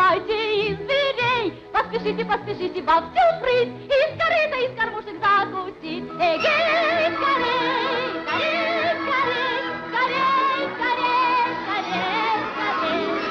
вылезайте из дверей. Поспешите, поспешите во всю прыть, из корыта, из кормушек закусить. Эгей, скорей, скорей, скорей, скорей, скорей, скорей, скорей.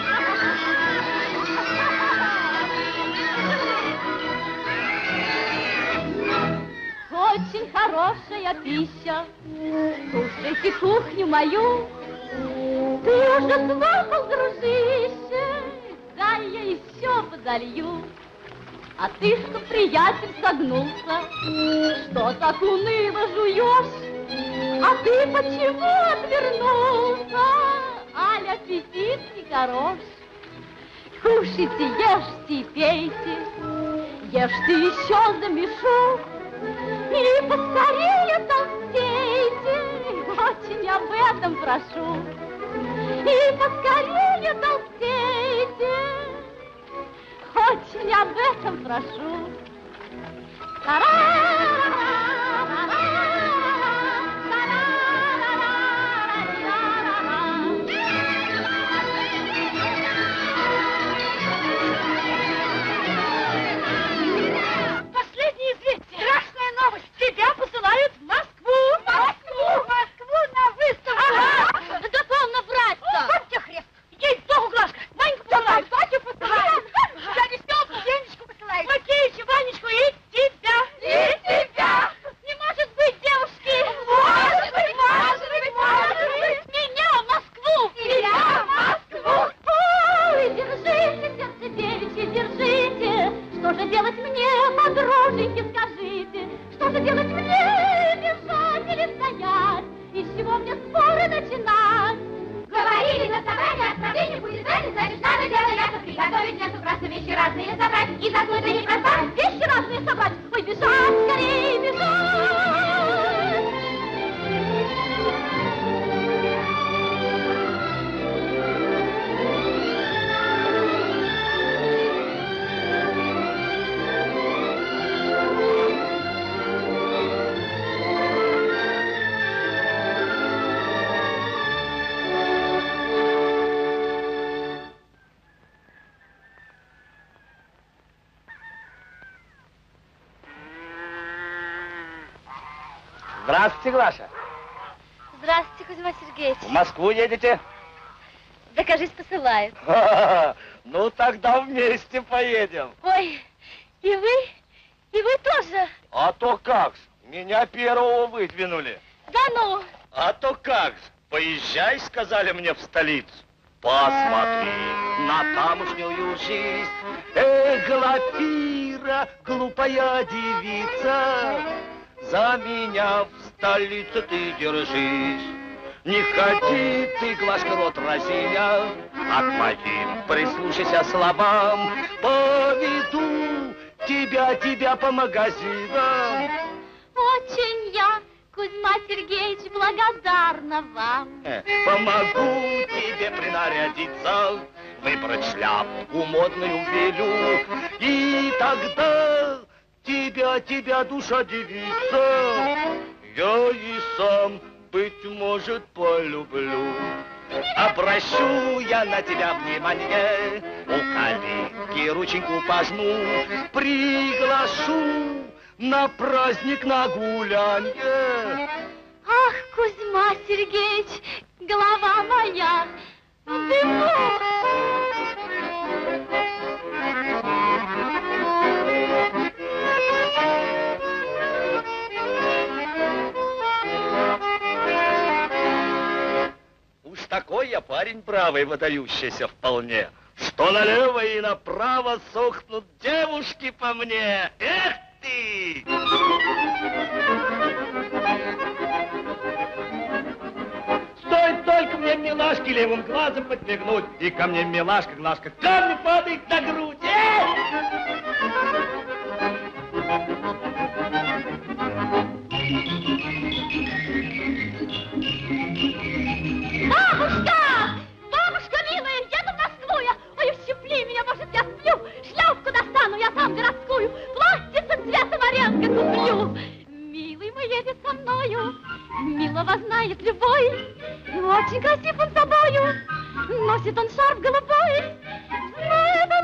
Очень хорошая пища, кушайте кухню мою. Ты уже слопал, дружище, дай я еще подолью. А ты что, приятель, согнулся, что так уныло жуешь? А ты почему отвернулся, аль аппетит не хорош? Кушайте, ешьте, пейте, ешьте еще за мешок. И поскорее толстейте, очень об этом прошу. И поскорее толстейте, очень об этом прошу. Последнее известие. Страшная новость. Тебя посылают в Москву. Москву на выставку. Ага, да полно врать-то. Вот тебе хрест. Ей в догу, Глашка. Ваньку посылают. Батю посылают. Я Веселку, Денечку посылают. Макеича, Ванечку и тебя. И тебя. Не может быть, девушки. Может быть, может быть, может быть. Меня в Москву. Тебя в Москву. Ой, держите, сердце девичье, держите. Что же делать мне, подруженьки, скажите? Что же делать мне, бежать или стоять? И с чего мне споры начинать? Говорили на собрании, отправление будет знать, значит, надо дело ясно приготовить мне с утра вещи разные собрать. И заснуть не проспать. Вещи разные собрать. Ой, бежать, скорее бежать. Здравствуйте, Глаша. Здравствуйте, Кузьма Сергеевич. В Москву едете? Да, кажись, посылают. Ну, тогда вместе поедем. Ой, и вы тоже? А то как ж, меня первого выдвинули. Да ну. А то как ж, поезжай, сказали мне, в столицу. Посмотри на тамошнюю жизнь. Эх, Глафира, глупая девица, за меня в столицу ты держись. Не ходи ты, Глашка, рот разиня, а к моим прислушайся словам. Поведу тебя по магазинам. Очень я, Кузьма Сергеевич, благодарна вам. Помогу тебе принарядиться, выбрать шляпку модную велю, и тогда тебя, душа девица, я и сам, быть может, полюблю. Обращу я на тебя внимание, у калитки рученьку пожму, приглашу на праздник, на гулянье. Ах, Кузьма Сергеевич, голова моя в дыму. Уж такой я парень бравый, выдающийся вполне, что налево и направо сохнут девушки по мне. Эх ты! Стоит только мне, милашке, левым глазом подмигнуть, и ко мне, милашка, Глашка, камни падает на грудь. Бабушка! Бабушка милая, еду в Москву я. Ой, ущипли меня, может, я сплю. Шляпку достану я там городскую, платьице цвета варенка куплю. Милый мой едет со мною, милого знает любой. Очень красив он собою, носит он шарф голубой. Знает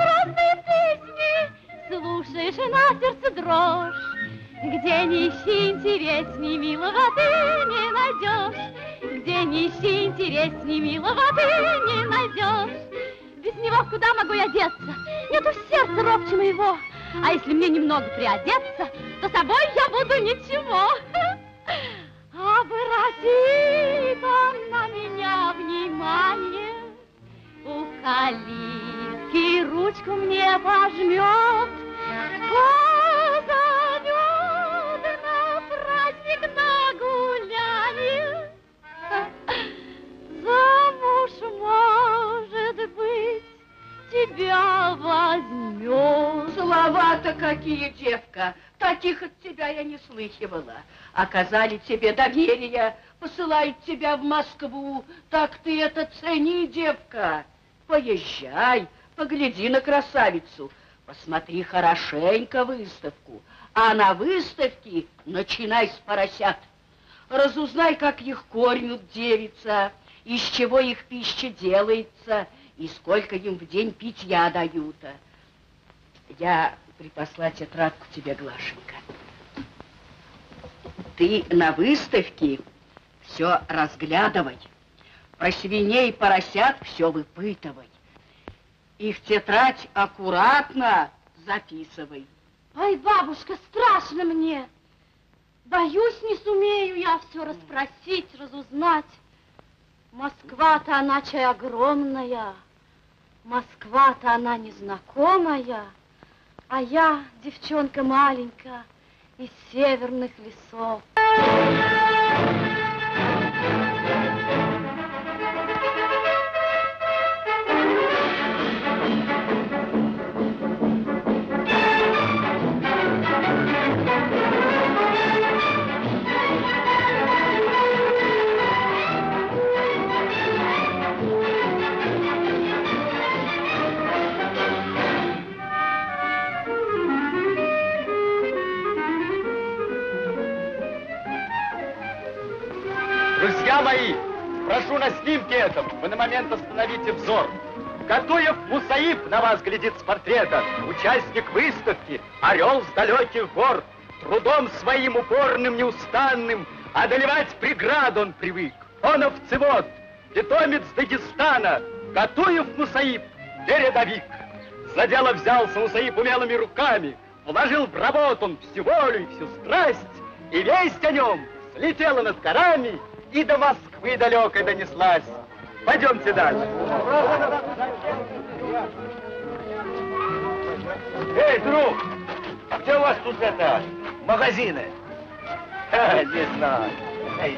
тишина, сердце дрожь. Где не ищи интересней, милого ты не найдешь. Где не ищи интересней, милого ты не найдешь. Без него куда могу я деться? Нету сердца робче моего. А если мне немного приодеться, то собой я буду ничего. Обратит он на меня внимание, у калитки ручку мне пожмет, позовет на праздник, на гуляние. Замуж, может быть, тебя возьмет. Слова-то какие, девка! Таких от тебя я не слыхивала. Оказали тебе доверие, посылают тебя в Москву. Так ты это цени, девка. Поезжай, погляди на красавицу. Посмотри хорошенько выставку. А на выставке начинай с поросят. Разузнай, как их кормят девица, из чего их пища делается, и сколько им в день питья дают. Я припасла тетрадку тебе, Глашенька. Ты на выставке все разглядывай, про свиней и поросят все выпытывай. Их тетрадь аккуратно записывай. Ой, бабушка, страшно мне. Боюсь, не сумею я все расспросить, разузнать. Москва-то она чай огромная, Москва-то она незнакомая, а я девчонка маленькая из северных лесов. Друзья мои, прошу на снимке этом, вы на момент остановите взор. Катуев Мусаиб на вас глядит с портрета, участник выставки, орел с далеких гор. Трудом своим упорным, неустанным одолевать преграду он привык. Он овцевод, питомец Дагестана, Катуев Мусаиб, передовик. За дело взялся Мусаиб умелыми руками, вложил в работу он всю волю и всю страсть, и весть о нем слетела над горами и до Москвы далекой донеслась. Пойдемте дальше. Эй, друг, а где у вас тут это, магазины? Не знаю. Эй.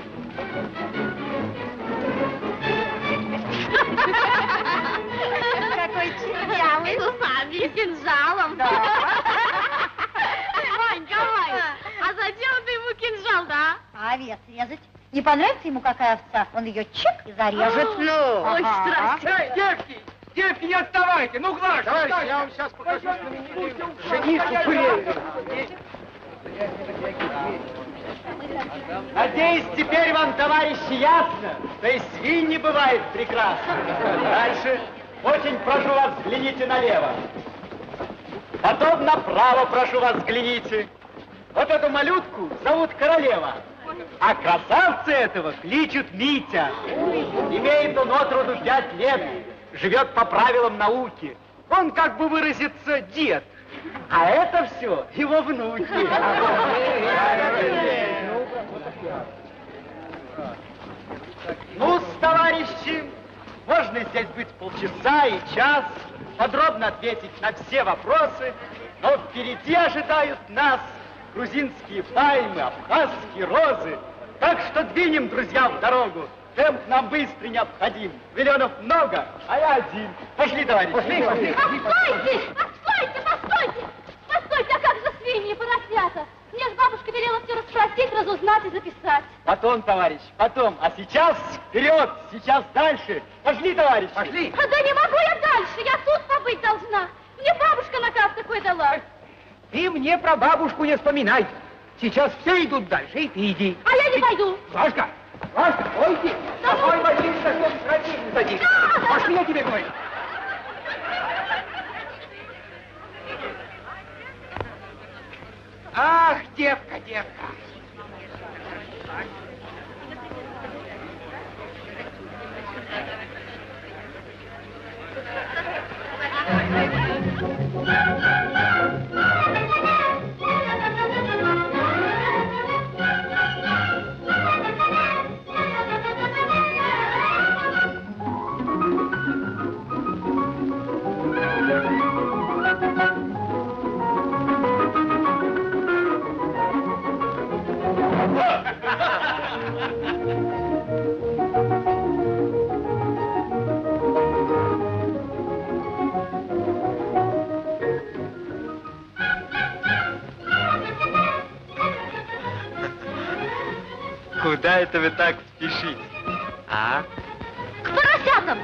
Какой чернявый. С усами и кинжалом. Да. Ванька, а зачем ты ему кинжал, да? Овец резать. Не понравится ему какая овца, он ее чик и зарежет. Ой, страсть. Эй, девки, не отставайте. Ну, Глаш, Товарищ, я вам сейчас покажу жениху Куревину. Надеюсь, теперь вам, товарищи, ясно, что и свинь не бывает прекрасно. Дальше. Очень прошу вас, взгляните налево. Потом направо, прошу вас, взгляните. Вот эту малютку зовут Королева. А красавца этого кличут Митя. Имеет он от роду 5 лет, живет по правилам науки. Он, как бы выразиться, дед. А это все его внуки. Ну, товарищи, можно здесь быть полчаса и час, подробно ответить на все вопросы, но впереди ожидают нас грузинские пальмы, абхазские розы. Так что двинем, друзья, в дорогу. Темп нам быстрый необходим. Миллионов много, а я один. Пошли, товарищи. Пошли. Постойте, а как же свиньи и поросята? Мне ж бабушка велела все расспросить, разузнать и записать. Потом, товарищ, потом. А сейчас вперед, сейчас дальше. Пошли, товарищи. Пошли. А да не могу я дальше, я тут побыть должна. Мне бабушка наказ такой дала. ты мне про бабушку не вспоминай. Сейчас все идут дальше, и ты иди. А я не пойду. Глашка, пойди. Какой возись, такой противный садись. Пошли, я тебе говорю. Ах, девка, девка. Куда это вы так спешите? А? К поросятам!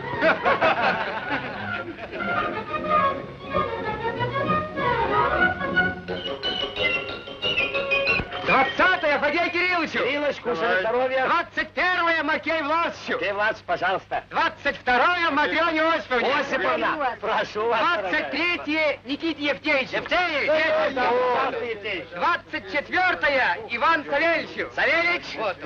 20-е Фадею Кирилловичу. Кириллович, кушай здоровье. 21-е Макею Власовичу. Ты, Влад, пожалуйста. 22-е Матрёне Осиповне. Осиповна, прошу вас, 23-е Никите Евтеевичу. Евтеевич! 24-е Иван Савельевичу. Савельич!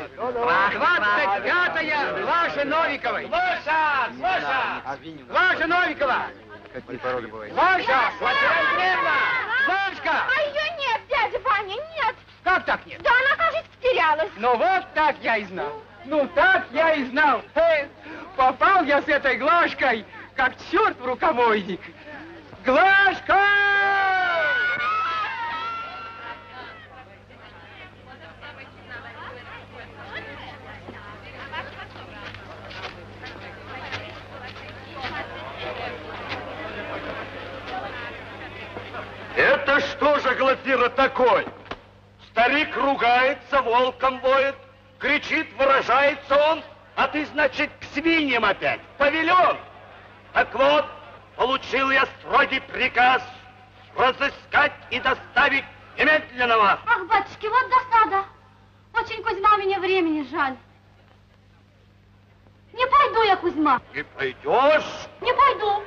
25-е Глаше Новиковой. Глаша! Глаша Новикова. Какие породы бывают? Глаша! Глашка! А ее нет, дядя Ваня, нет. Как так нет? Да она, кажется, потерялась. Ну вот так я и знал. Ну так я и знал. Попал я с этой Глашкой, как черт в рукомойник. Глашка! Это что же, Глафира, такое? Старик ругается, волком воет, кричит, выражается он, а ты, значит, к свиньям опять. Павильон! Так вот, получил я строгий приказ разыскать и доставить немедленно вас. Ах, батюшки, вот досада. Очень, Кузьма, мне времени жаль. Не пойду я, Кузьма. Не пойдешь? Не пойду.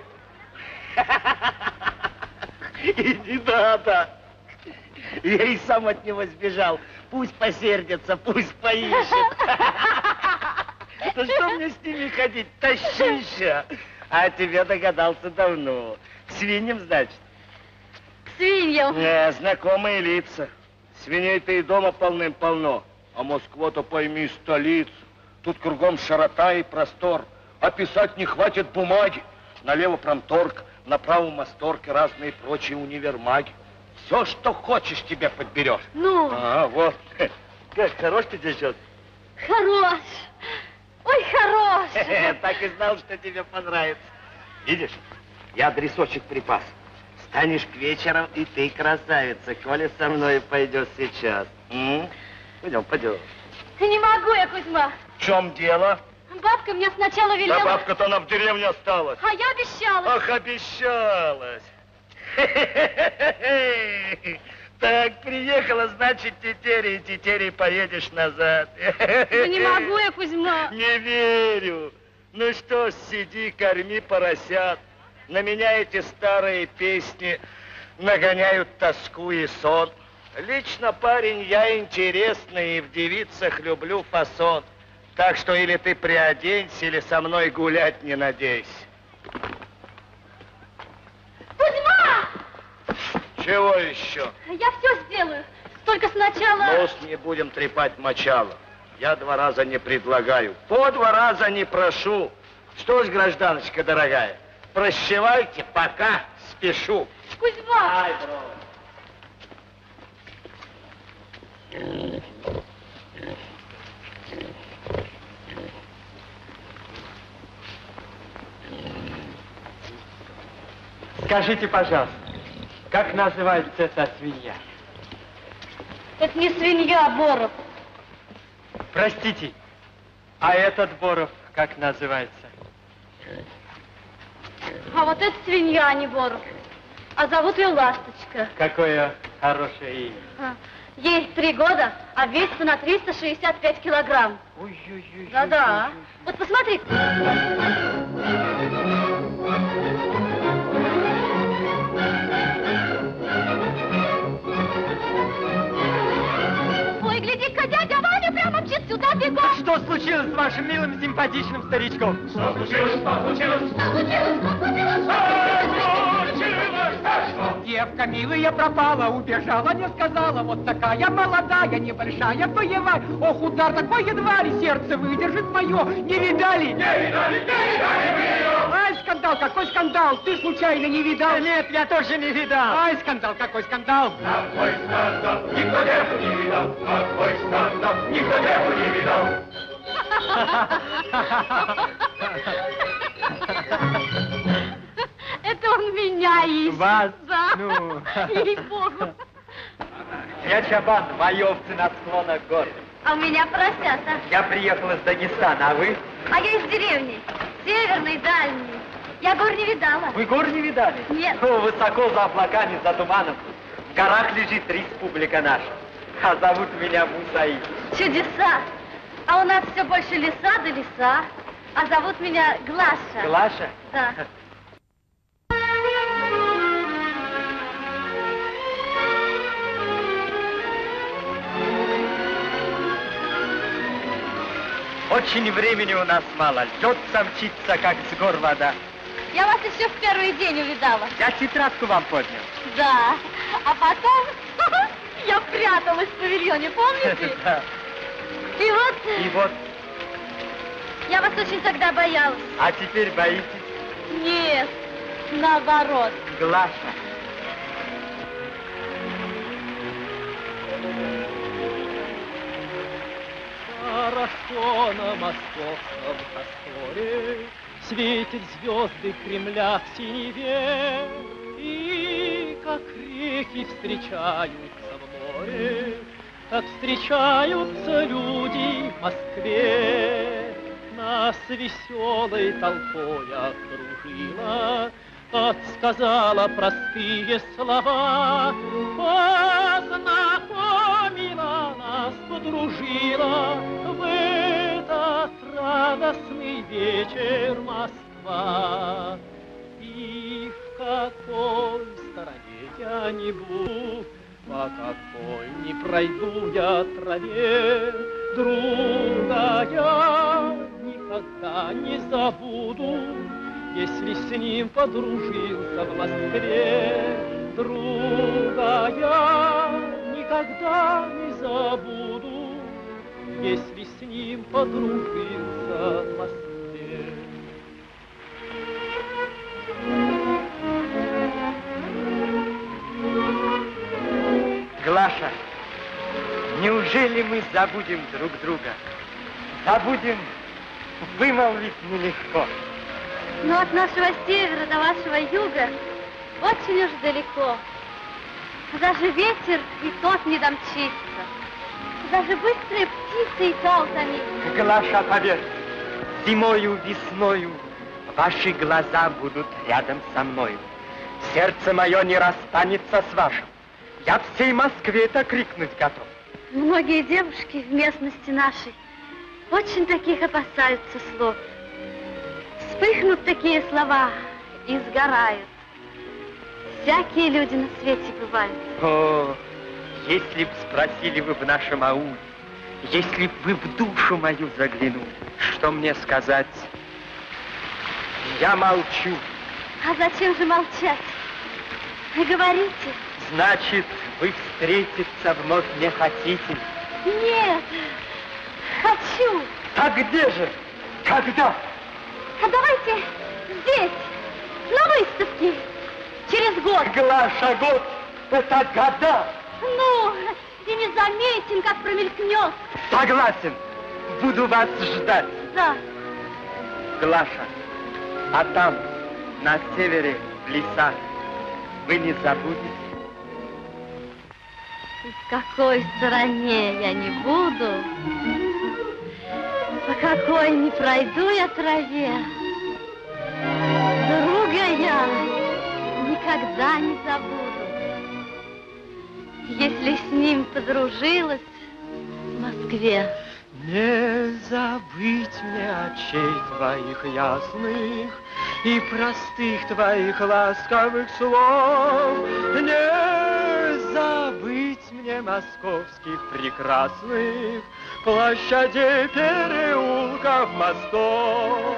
И не надо. Я и сам от него сбежал. Пусть посердится, пусть поищет. Да что мне с ними ходить? Тащища. А тебе догадался давно. К свиньям, значит? К свиньям. Знакомые лица. Свиней-то и дома полным-полно. А Москва-то, пойми, столица. Тут кругом широта и простор. А писать не хватит бумаги. Налево промторг, направо мосторг и разные прочие универмаги. Все, что хочешь, тебе подберешь. Ну? А, вот. Как хорош ты сейчас. Хорош. Ой, хорош. Так и знал, что тебе понравится. Видишь, я адресочек припас. Станешь к вечеру, и ты красавица, коли со мной пойдешь сейчас. Пойдем, пойдем. Не могу я, Кузьма. В чем дело? Бабка мне сначала велела... Да бабка-то она в деревне осталась. А я обещала. Ах, обещалась. Так, приехала, значит, тетерей поедешь назад. Да не могу я, Кузьма. Не верю. Ну что ж, сиди, корми поросят. На меня эти старые песни нагоняют тоску и сон. Лично, парень, я интересный и в девицах люблю фасон. Так что или ты приоденься, или со мной гулять не надейся. Кузьма! Чего еще? Я все сделаю. Только сначала... Нос не будем трепать мочало. Я 2 раза не предлагаю, по 2 раза не прошу. Что ж, гражданочка дорогая, прощавайте, пока спешу. Кузьма! Ай, бро. Скажите, пожалуйста, как называется эта свинья? Это не свинья, а Боров. Простите, а этот Боров как называется? А вот это свинья, а не Боров. А зовут ее Ласточка. Какое хорошее имя. Ей 3 года, а весит на 365 килограмм. Ой-ой-ой. Да-да. Вот посмотри. сюда бегом! Что случилось с вашим милым симпатичным старичком? Что случилось, что случилось? Что случилось? Что случилось? Девка милая пропала, убежала, не сказала. Вот такая молодая, небольшая, боевая. Ох, удар такой едва ли сердце выдержит мое. Не видали? Не видали мы ее! Ай, скандал, какой скандал? Ты случайно не видал? Нет, я тоже не видал. Ай, скандал, какой скандал? Какой скандал! Никто девку не видал! Какой скандал! Никто девку не видал! Это он меня ищет. Вас? Да. Ну. Ей-богу. Я Чабан, мои овцы на склонах гор. А у меня поросята. Я приехал из Дагестана, а вы? А я из деревни. Северной, дальней. Я гор не видала. Вы гор не видали? Нет. Ну, высоко за облаками, за туманом. В горах лежит республика наша. А зовут меня Мусаи. Чудеса. А у нас все больше леса да леса. А зовут меня Глаша. Глаша? Да. Очень времени у нас мало. Льется, мчится, как с гор вода. Я вас еще в первый день увидала. Я тетрадку вам поднял. Да. А потом я пряталась в павильоне, помните? Да. И вот И вот, я вас очень тогда боялась. а теперь боитесь? Нет, наоборот. Глаша. Хорошо на московском просторе светят звезды Кремля в синеве, и как реки встречаются в море, так встречаются люди в Москве. Нас веселой толпой окружила, подсказала простые слова, познакомила нас, подружила в этот радостный вечер Москва. И в какой стороне я не буду, по какой не пройду я траве, друга я никогда не забуду, если с ним подружился в Москве. Друга я никогда не забуду, если с ним подружился в Москве. Глаша, неужели мы забудем друг друга? Забудем, вымолвить нелегко. Но от нашего севера до вашего юга очень уж далеко. Даже ветер и тот не домчится. Даже быстрая птица и та утомится. Глаша, поверь, зимою, весною ваши глаза будут рядом со мною. Сердце мое не расстанется с вашим. Я всей Москве это крикнуть готов. Многие девушки в местности нашей очень таких опасаются слов. Вспыхнут такие слова и сгорают. Всякие люди на свете бывают. О, если б спросили вы в нашем ауле, если б вы в душу мою заглянули, что мне сказать? Я молчу. А зачем же молчать? Вы говорите. Значит, вы встретиться вновь не хотите? Нет, хочу. А где же? Когда? А давайте здесь, на выставке, через год. Глаша, год, это года. Ну, и не заметим, как промелькнет. Согласен, буду вас ждать. Да. Глаша, а там, на севере, в лесах, вы не забудете? В какой стороне я не буду, по какой не пройду я траве, друга я никогда не забуду. Если с ним подружилась в Москве. Не забыть мне очей твоих ясных и простых твоих ласковых слов. Не забыть мне московских прекрасных, площадей, переулков, мостов.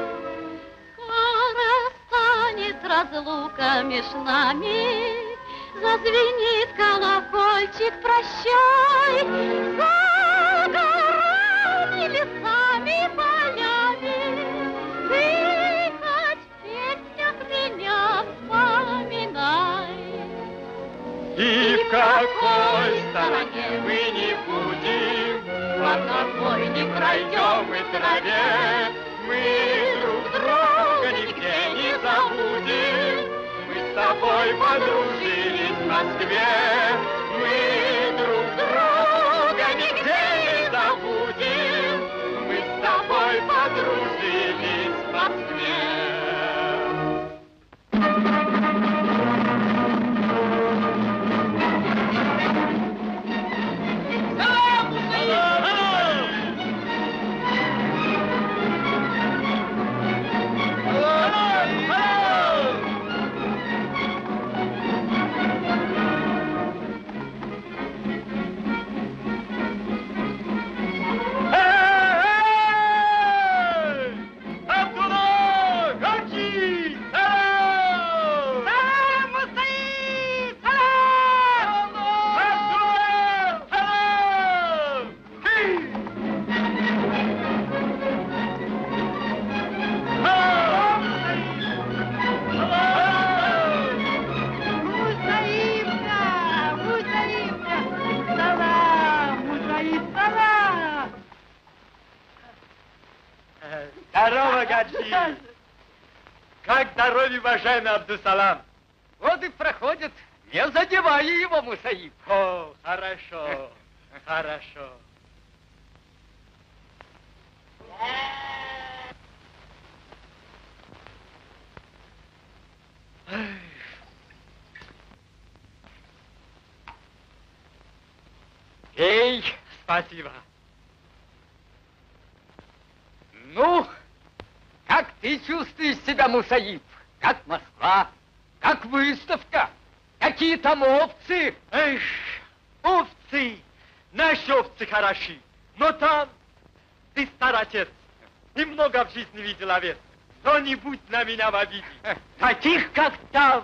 Скоро станет разлука меж нами, зазвенит колокольчик, прощай, за горами, лесами, полями, ты хоть в песнях меня вспоминай. И в какой стороне мы не будем, по какой не пройдем мы траве, мы друг друга нигде не забудем. Мы с тобой подружились в Москве, мы друг друга нигде не забудем. Мы с тобой подружились в Москве. Здорово, Гаджи! Как здоровье, уважаемый Абдусалам? Вот и проходит, не задевая его, Мусаиб. О, хорошо, хорошо. Эй, Спасибо. ну, как ты чувствуешь себя, Мусаиб? Как Москва? Как выставка? Какие там овцы? Эх, овцы, наши овцы хороши, но там ты старотец, немного в жизни видел овец, кто-нибудь на меня в обиде. Таких, как там,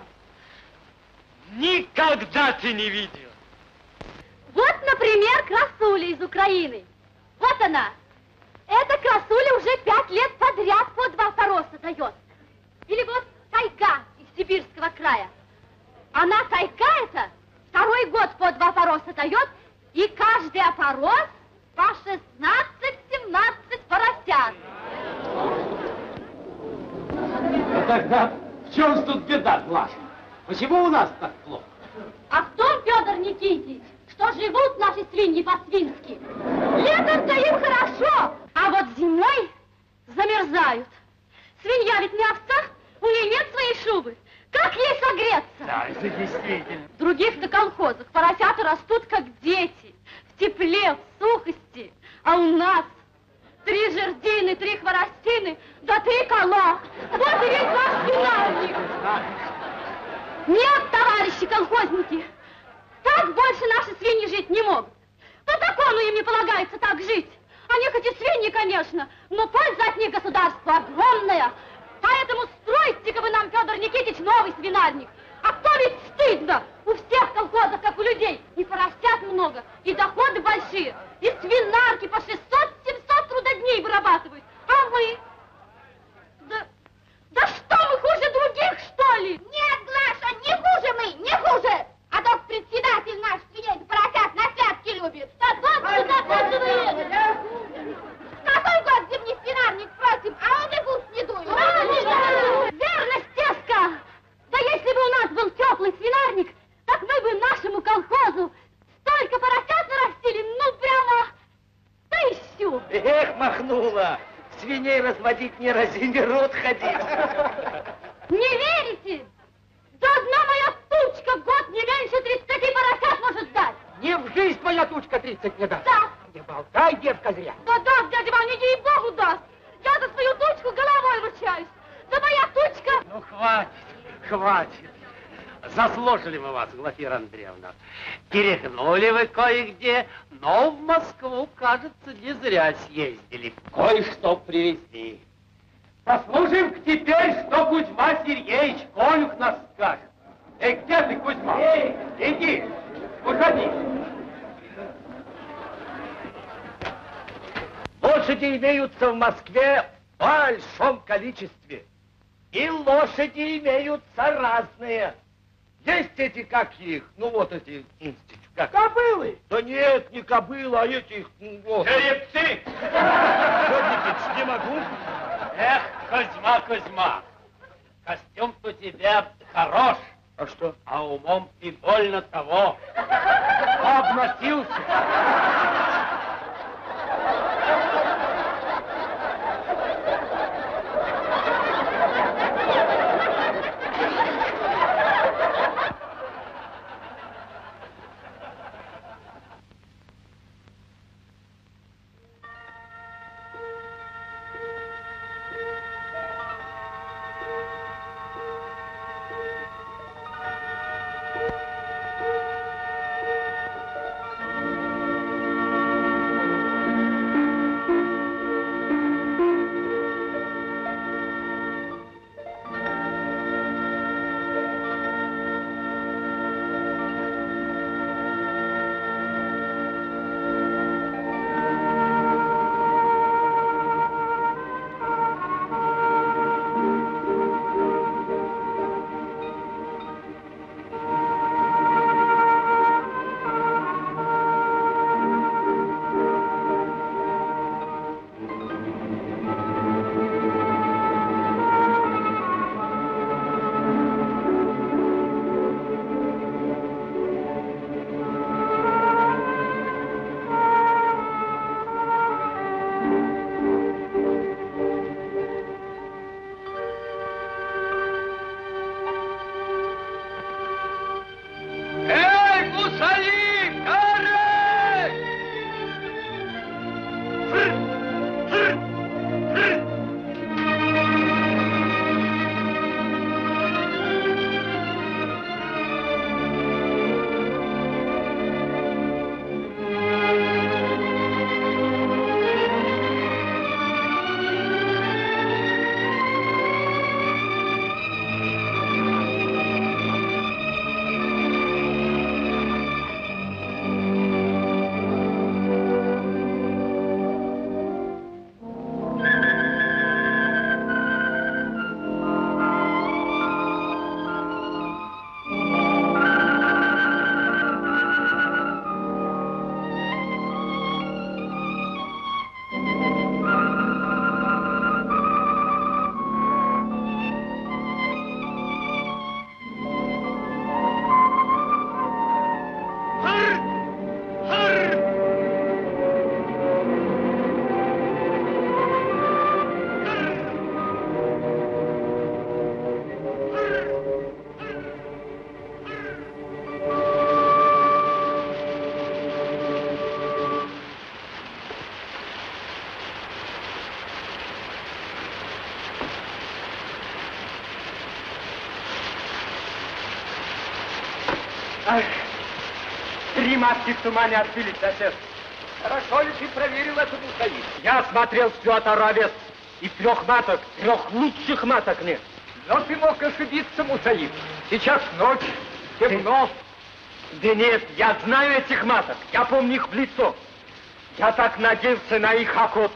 никогда ты не видел. Вот, например, красуля из Украины. Вот она. Эта красуля уже 5 лет подряд по 2 опороса дает. Или вот тайга из Сибирского края. Она, тайга эта, 2-й год по 2 опороса дает, и каждый опорос по 16-17 поросят. Ну тогда в чем тут беда, Глаша? Почему у нас так плохо? А в том, Федор Никитич, что живут наши свиньи по-свински. Летом-то им хорошо, а вот зимой замерзают. Свинья ведь не овца, у нее нет своей шубы. Как ей согреться? Да, это действительно. В других-то колхозах поросята растут как дети, в тепле, в сухости. А у нас 3 жердины, 3 хворостины, да 3 кола. Вот и весь ваш свинарник. Нет, товарищи колхозники, так больше наши свиньи жить не могут. По закону им не полагается так жить. Они хоть и свиньи, конечно, но польза от них государству огромная. Поэтому стройте-ка вы нам, Федор Никитич, новый свинарник. А то ведь стыдно. У всех колхозов, как у людей, и поросят много, и доходы большие, и свинарки по 600-700 трудодней вырабатывают. А мы? Да что мы хуже других, что ли? Нет, Глаша, не хуже мы, не хуже. А то председатель наш свиней поросят на святки любит. Да вот что доказывает. Какой год зимний свинарник просим, а он и в уст не дует. Верно, Стеска. Да если бы у нас был теплый свинарник, так мы бы нашему колхозу столько поросят нарастили, ну прямо 1000. Эх, махнула! Свиней разводить не разине рот ходить. Не верите? Да одна моя тучка в год не меньше 30 поросят может дать. Не в жизнь моя тучка 30 не даст. Да. Не болтай, девка, зря. Да даст, дядя Ваня, ей-богу даст. Я за свою тучку головой ручаюсь. Да моя тучка... Ну, хватит, хватит. Заслужили мы вас, Глафира Андреевна. Перегнули вы кое-где, но в Москву, кажется, не зря съездили. Кое-что привезли. Послушаем теперь, что Кузьма Сергеевич, конюх, нас скажет. Где ты, Кузьма? Иди, выходи. Лошади имеются в Москве в большом количестве. И лошади имеются разные. Есть эти, как их, ну вот эти, как? Кобылы? Да нет, не кобылы, а эти, вот. Жеребцы! Никитич, не могу. Эх, Кузьма, Кузьма, костюм-то у тебя хорош. А что? А умом ты больно того. Обносился. Ах, 3 матки в тумане отбились, сосед. Хорошо ли ты проверил эту мусаи? Я осмотрел всю отару овец. И 3 маток, 3 лучших маток нет. Но ты мог ошибиться, Мусаид. Сейчас ночь, темно. Да нет, я знаю этих маток. Я помню их в лицо. Я так надеялся на их охоту.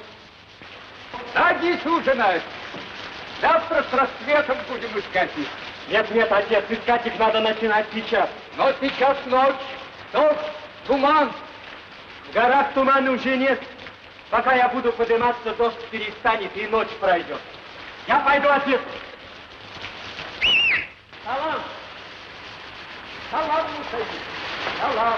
Садись ужинать. Завтра с рассветом будем искать их. Нет, отец, искать их надо начинать сейчас. Но сейчас ночь, дождь, туман. В горах тумана уже нет. Пока я буду подниматься, дождь перестанет и ночь пройдет. Я пойду, отец. Салам. Салам, Мусаид. Салам.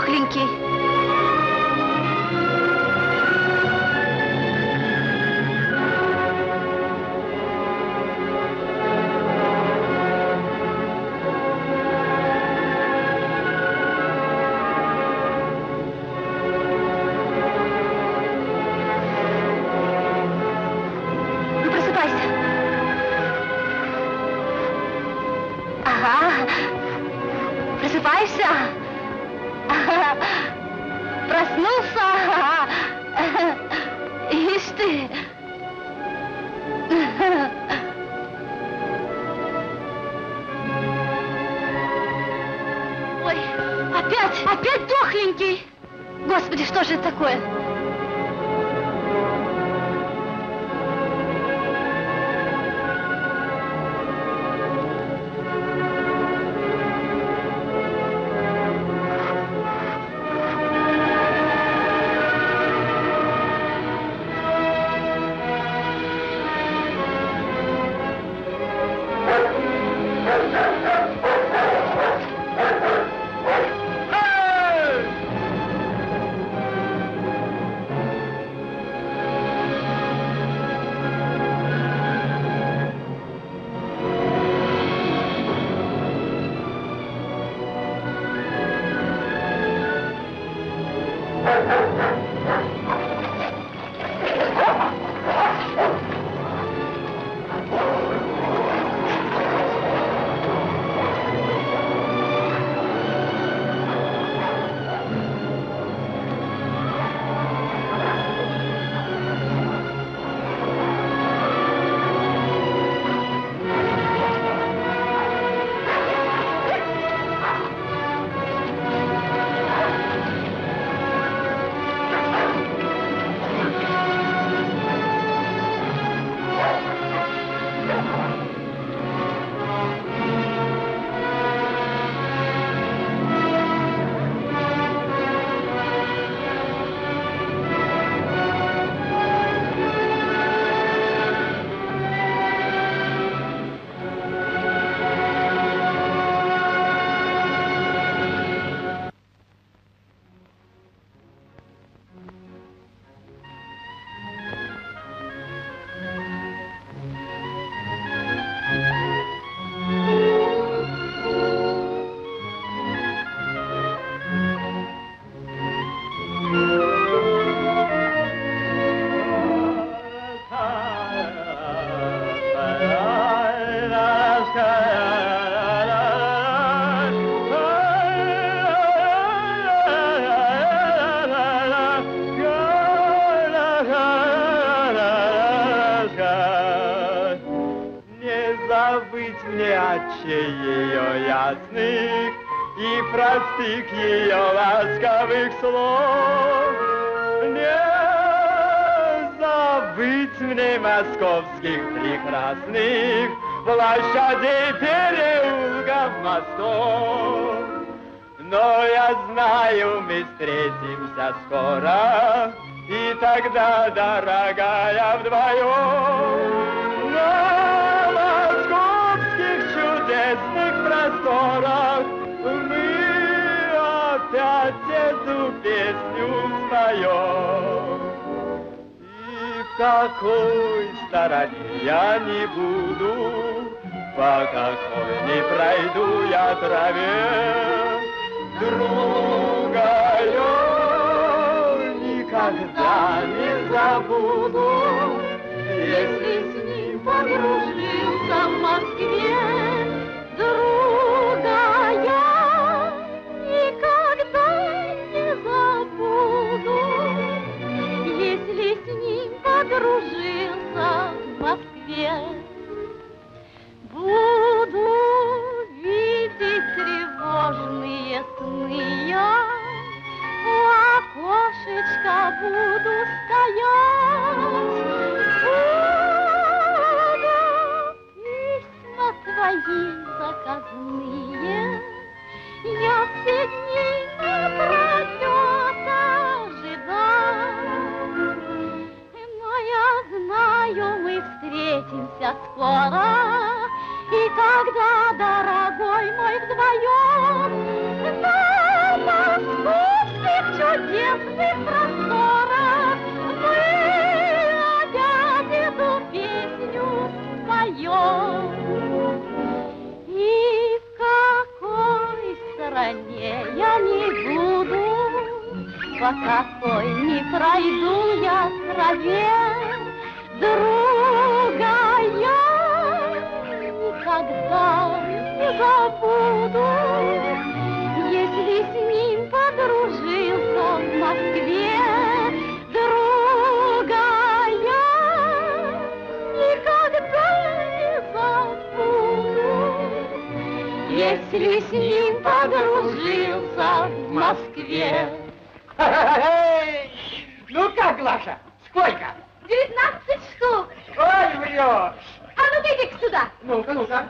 дохленький. Ну, просыпайся. Ага. Просыпаешься? Ага. Проснулся? Ишь ты. Ой, опять дохленький. Господи, что же это такое? Забыть мне очей ее ясных и простых ее ласковых слов. Не забыть мне московских прекрасных площадей, переулков, мостов. Но я знаю, мы встретимся скоро, и тогда, дорогая, вдвоем на московских чудесных просторах мы опять эту песню споем. И в какой стороне я не буду, по какой не пройду я траве, друга я никогда не забуду, если с ним подружился в Москве. Друга я никогда не забуду, если с ним подружился в Москве. Буду видеть тревожные сны я, у окошечка буду стоять, буду письма твои заказные, я все дни напролет ожидаю. Но я знаю, мы встретимся скоро, и тогда, дорогой мой, вдвоем на Москву по какой не пройду я траве, друга я никогда не забуду, если с ним подружился в Москве. Друга я никогда не забуду, если с ним подружился в Москве. Ну как, Глаша, сколько? 19 штук. Ой, врешь. А ну-ка иди-ка сюда. Ну-ка, ну-ка.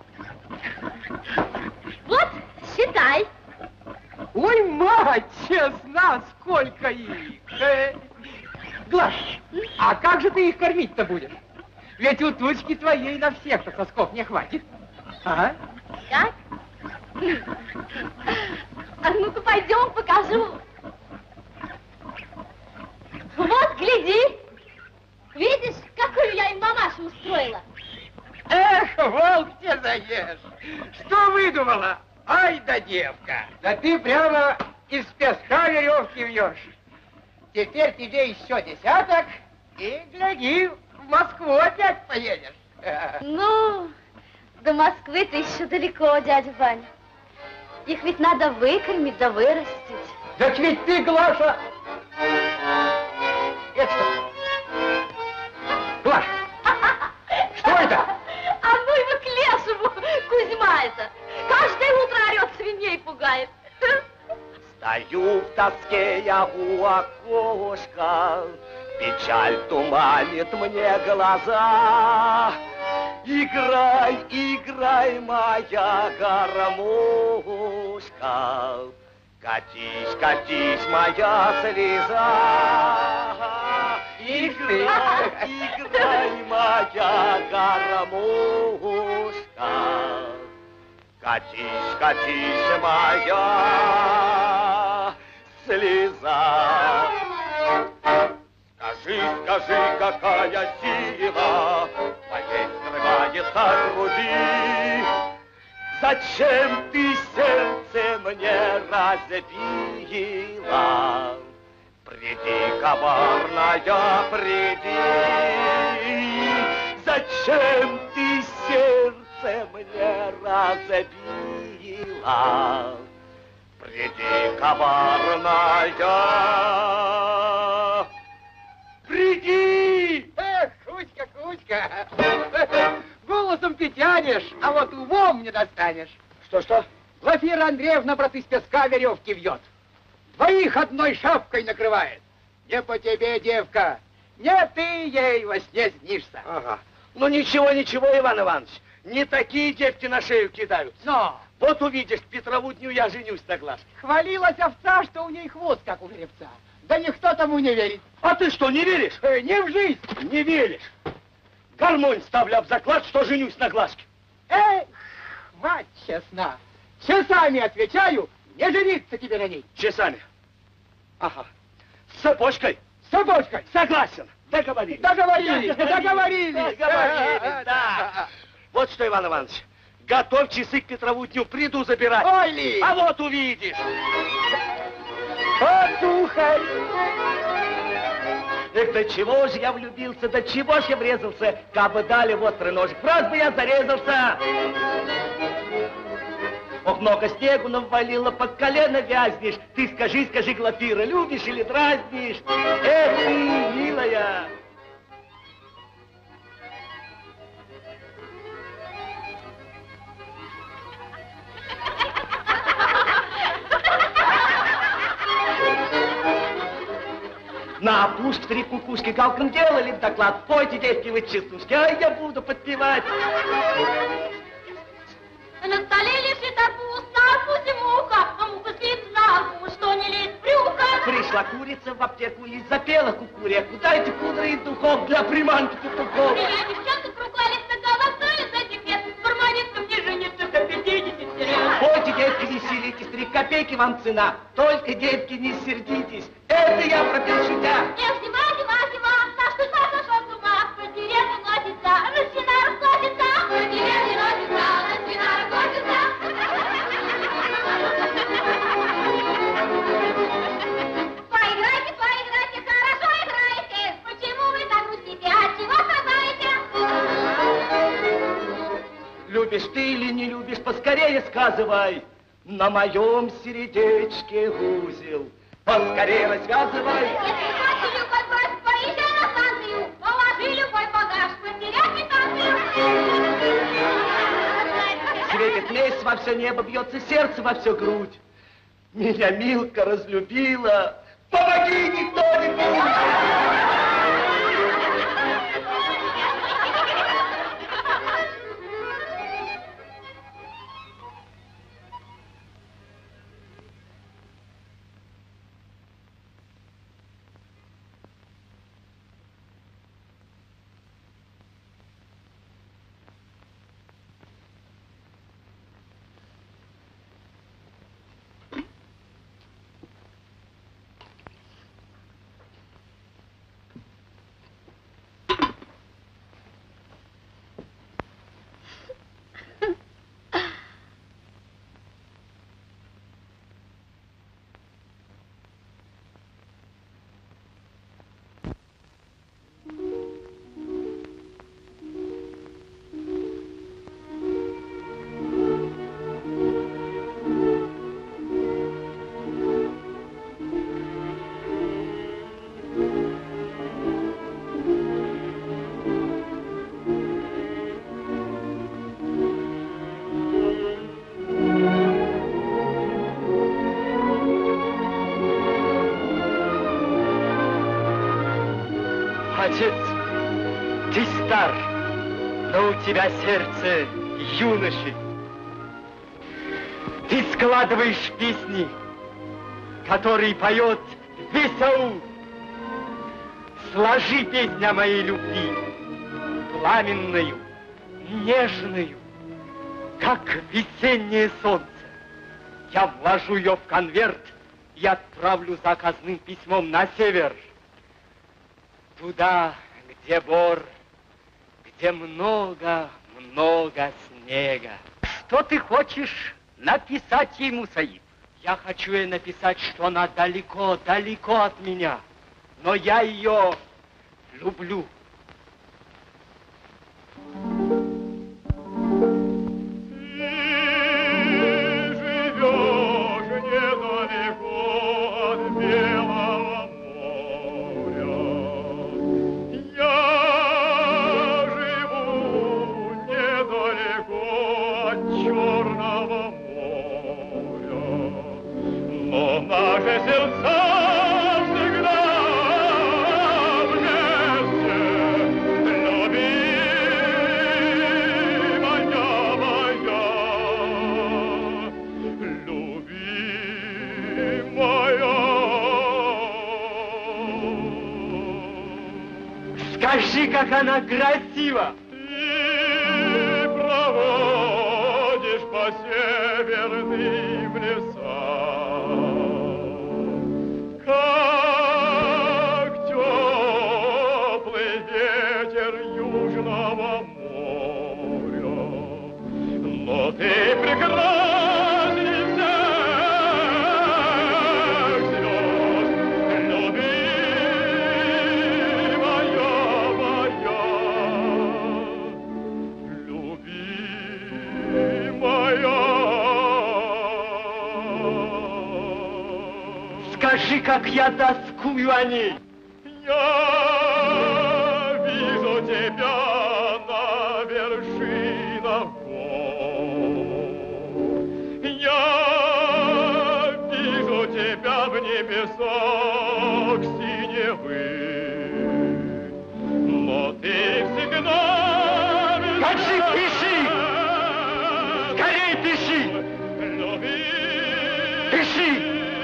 Вот, считай. Ой, мать честна, сколько их! Глаш, а как же ты их кормить-то будешь? Ведь у Тучки твоей на всех-то сосков не хватит. Ага. Так? А ну-ка пойдем, покажу. Вот, гляди. Видишь, какую я им мамашу устроила? Эх, волк тебе заешь! Что выдумала? Ай да девка! Да ты прямо из песка веревки вьешь. Теперь тебе еще десяток, и, гляди, в Москву опять поедешь. Ну, до Москвы-то еще далеко, дядя Ваня. Их ведь надо выкормить да вырастить. Так ведь ты, Глаша... Это что? Глаша, что это? А ну его к лешему, Кузьма это. Каждое утро орет, свиней пугает. Стою в тоске я у окошка, печаль туманит мне глаза. Играй, играй, моя гармошка, катись, катись, моя слеза. Играй, играй, моя гармошка, катись, катись, моя слеза. Скажи, скажи, какая сила моей скрывается в груди? Зачем ты сердце мне разбила? Приди, коварная, приди. Зачем ты сердце мне разбила? Приди, коварная, приди! Эх, Кузька, Кузька, голосом ты тянешь, а вот умом не достанешь. Что? Глафира Андреевна, брат, из песка веревки вьет. Двоих одной шапкой накрывает. Не по тебе, девка, не ты ей во сне снишься. Ага. Ну ничего, ничего, Иван Иванович, не такие девки на шею кидаются. Но Вот увидишь, в Петрову дню я женюсь на Глашке. хвалилась овца, что у ней хвост, как у жеребца. Да никто тому не верит. А ты что, не веришь? Не в жизнь. Не веришь. Гармонь ставлю об заклад, что женюсь на Глашке. Эх, мать честна, часами отвечаю, не жениться тебе на ней. Часами. Ага. С цепочкой. С собачкой. Согласен. Договорились. Договорились, договорились. Договорились, да. Вот что, Иван Иванович, готовь часы к Петрову дню, приду забирать. Ой ли. А вот увидишь. Послухай. Эх, до чего же я влюбился, до чего ж я врезался, кабы дали в острый ножик, раз бы я зарезался. Ох, много снегу навалило, под колено вязнешь. Ты скажи, скажи, Глафира, любишь или дразнишь? Эх ты, милая. На опушке три кукушки галком делали доклад. Пойте, девки, вы чистушки, а я буду подпевать. На столе лежит арбуз, на арбузе муха, а муха слит на арбуз, что не лезет в брюхо. Пришла курица в аптеку и запела кукуреку. Дайте пудры и духов для приманки петухов. Меня девчонка круглались на голосули за дефект. Формалистом не женится до 50 лет. Пойте, девки, веселитесь, 3 копейки вам цена. Только, девки, не сердитесь. Это я пропил шутя. Эх, зима, зима, зима, наш кузьма сошел с ума. По деревне носится, на спина расходится. По деревне носится, на спина расходится. Пойди, или не любишь, поскорее сказывай. На моем сердечке узел, поскорее развязывай. Если хотите любой брать, поезжай на станцию. Положи любой багаж, потерять квитанцию. Светит месяц во все небо, бьется сердце во всю грудь. Меня Милка разлюбила. Помогите кто-нибудь! Отец, ты стар, но у тебя сердце юноши. Ты складываешь песни, которые поет весь аул. Сложи песню о моей любви, пламенную, нежную, как весеннее солнце. Я вложу ее в конверт и отправлю заказным письмом на север. Туда, где бор, где много-много снега. Что ты хочешь написать ей, Мусаиб? Я хочу ей написать, что она далеко-далеко от меня, но я ее люблю. Наши сердца всегда вместе, любимая моя, любимая. Скажи, как она красива! Ты проводишь по северным лесам, как теплый ветер южного моря, но ты прекрасней всех звезд, любимая моя, любимая. Скажи, как я тоскую о ней! Я вижу тебя на вершинах гор. Я вижу тебя в небесах синевы. Но ты всегда... Скажи, пиши! Скорей пиши! Пиши!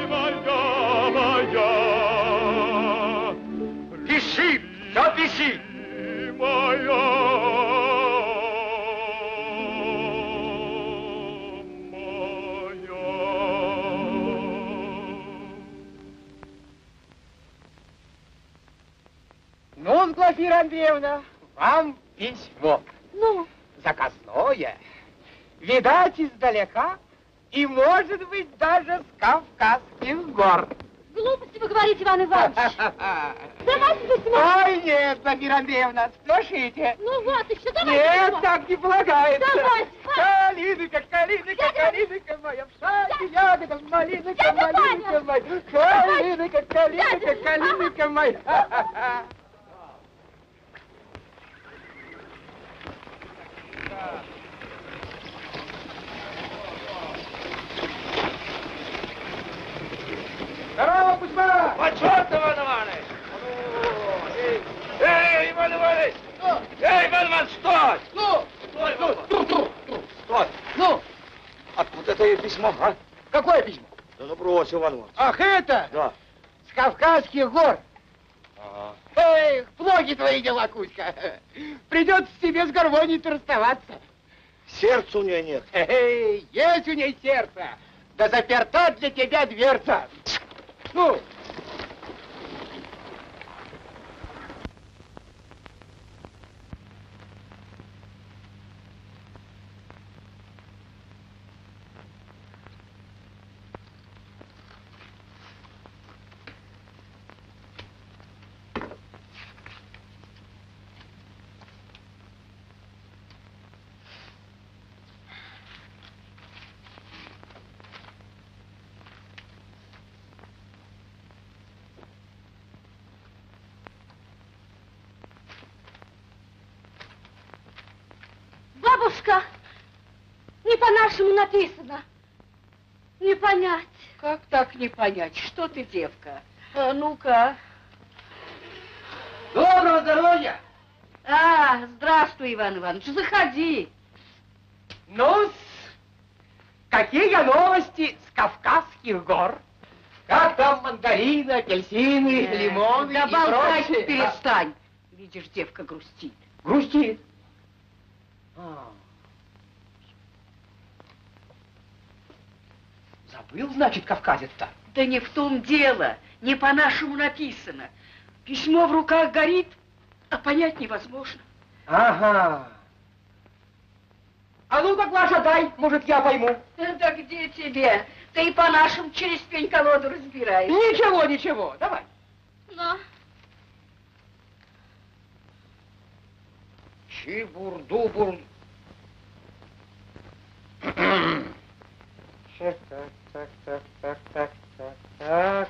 Пиши! Все пиши! Моя, Ну, Глафира Андреевна, вам письмо. Ну, Заказное. Видать издалека и, может быть, даже с Кавказских гор. Глупости вы говорите, Иван Иванович. Давайте письмо. Ой, нет, Владимира Андреевна, сплошите. Ну вот, еще давайте Нет, письмо. так не полагается. Давайте, Калинка, калинка, калинка моя, в шаге ягода, малинка, Дядя малинка Ваня. моя. Калинка, калинка, Дядя. калинка моя. Здорово, Кузьма! Почет, Иван Иванович! Эй, Иван Иванович! Эй, Иван Иванович, стой! Стой! Ну, Откуда это письмо, а? какое письмо? Да ну брось, Иван Иванович. Ах, это? Да. С Кавказских гор. Ага. Эх, плохи твои дела, Кузька. Придется тебе с Горвоней-то расставаться. Сердца у нее нет. Эй, есть у ней сердце. Да заперта для тебя дверца. Ну, Бабушка, не по-нашему написано. Не понять. Как так не понять? Что ты, девка? А ну-ка. доброго здоровья. Здравствуй, Иван Иванович, заходи. Ну, какие новости с Кавказских гор? Как там мандарины, апельсины, лимоны Да и болтать прочее? перестань. Видишь, девка грустит. Грустит. Забыл, значит, кавказец-то? Да не в том дело, не по-нашему написано. Письмо в руках горит, а понять невозможно. Ага. А ну-ка, Глаша, дай, может, я пойму. Да где тебе? Ты и по-нашему через пень-колоду разбираешь. Ничего, ничего, давай. Но Чибур-дубур. Так.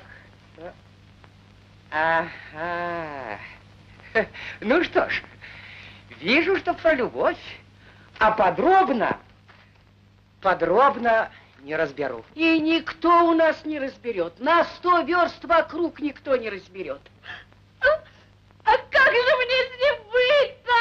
Ага. Ну что ж, вижу, что про любовь, а подробно не разберу. И никто у нас не разберет. На 100 верст вокруг никто не разберет. а как же мне с ним быть-то?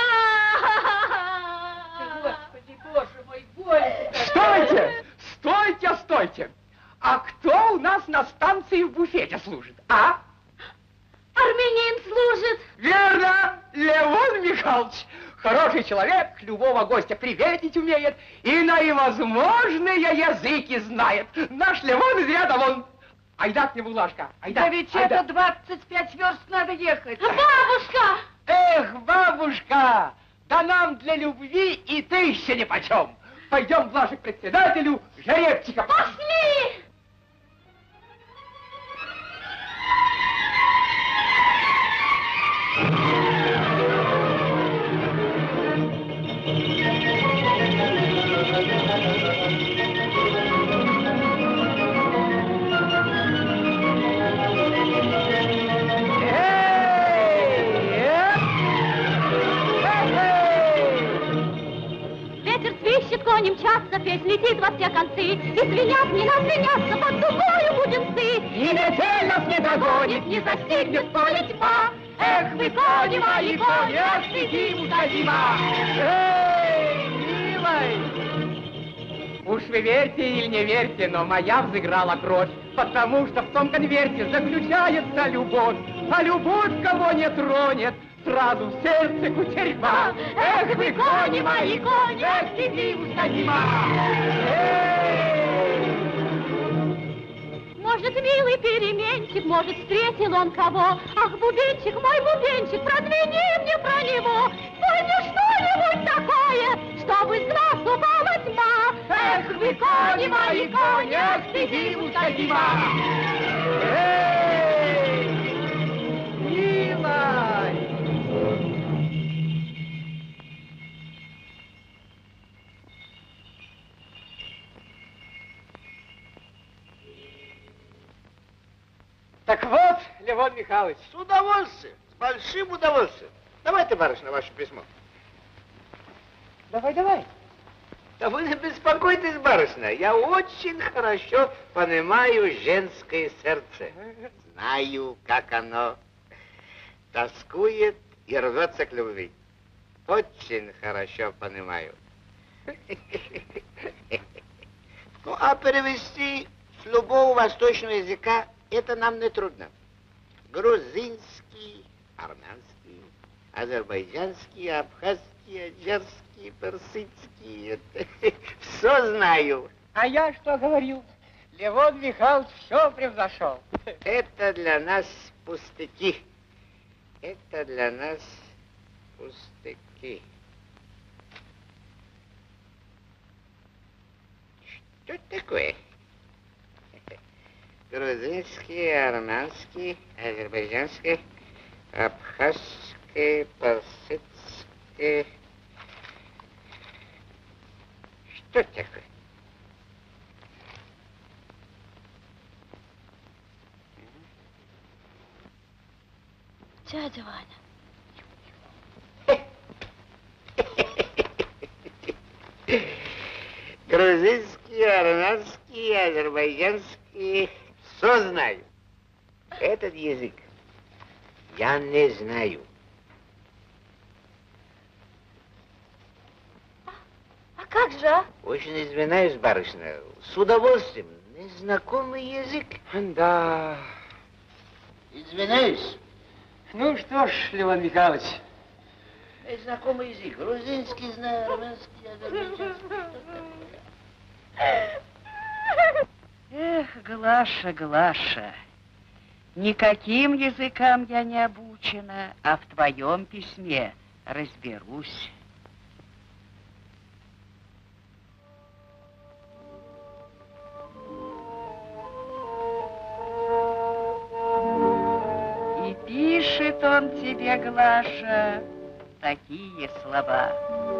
Господи, боже мой, горе! Стойте! Стойте, стойте! А кто у нас на станции в буфете служит, а? Армянин служит. Верно, Левон Михайлович. Хороший человек, любого гостя приветить умеет и на невозможные языки знает. Наш Левон из ряда вон. Айда к нему, Лашка, айда. Да ведь айда. это 25 верст надо ехать. Бабушка! Эх, бабушка, да нам для любви и ты еще нипочем. Пойдем, Глаша, к председателю жеребчика. Пошли! Ветер свищет, кони мчатся, песнь летит во все концы. И звенят, не назвенятся, под тобою будемцы. И метель нас не догонит, Не застигнет в поле тьма. Эх, вы, кони мои, кони, ах, зима, зима! Эй, милый! Уж вы верьте или не верьте, но моя взыграла кровь, потому что в том конверте заключается любовь, а любовь кого не тронет, сразу в сердце кутерьма. Эх, вы, кони мои, кони, ах, зима! Может, милый переменчик, может, встретил он кого. Ах, бубенчик, мой бубенчик, продвини мне про него. Спой мне что-нибудь такое, чтобы с глаз упала тьма. Эх, вы, кони мои, кони, ах, зима! Эй! Так вот, Левон Михайлович. С удовольствием, с большим удовольствием. Давайте, барышня, ваше письмо. Давай, давай. Да вы не беспокойтесь, барышня. Я очень хорошо понимаю женское сердце. Знаю, как оно тоскует и рвется к любви. Очень хорошо понимаю. Ну, а перевести с любого восточного языка это нам не трудно. Грузинский, армянский, азербайджанский, абхазский, аджарский, персидский. Все знаю. А я что говорил? Левон Михайлович все превзошел. Это для нас пустяки. Это для нас пустяки. Что это такое? Грузинский, армянский, азербайджанский, абхазский, персидский. Что такое? Дядя Ваня. Грузинский, армянский, азербайджанский. Все знаю. Этот язык я не знаю. А как же, а? Очень извиняюсь, барышня. С удовольствием. Незнакомый язык. Да. Извиняюсь. Ну что ж, Левон Михайлович. Незнакомый язык. Грузинский знаю, армянский, азербайджанский. Эх, Глаша, Глаша, никаким языкам я не обучена, а в твоем письме разберусь. И пишет он тебе, Глаша, такие слова.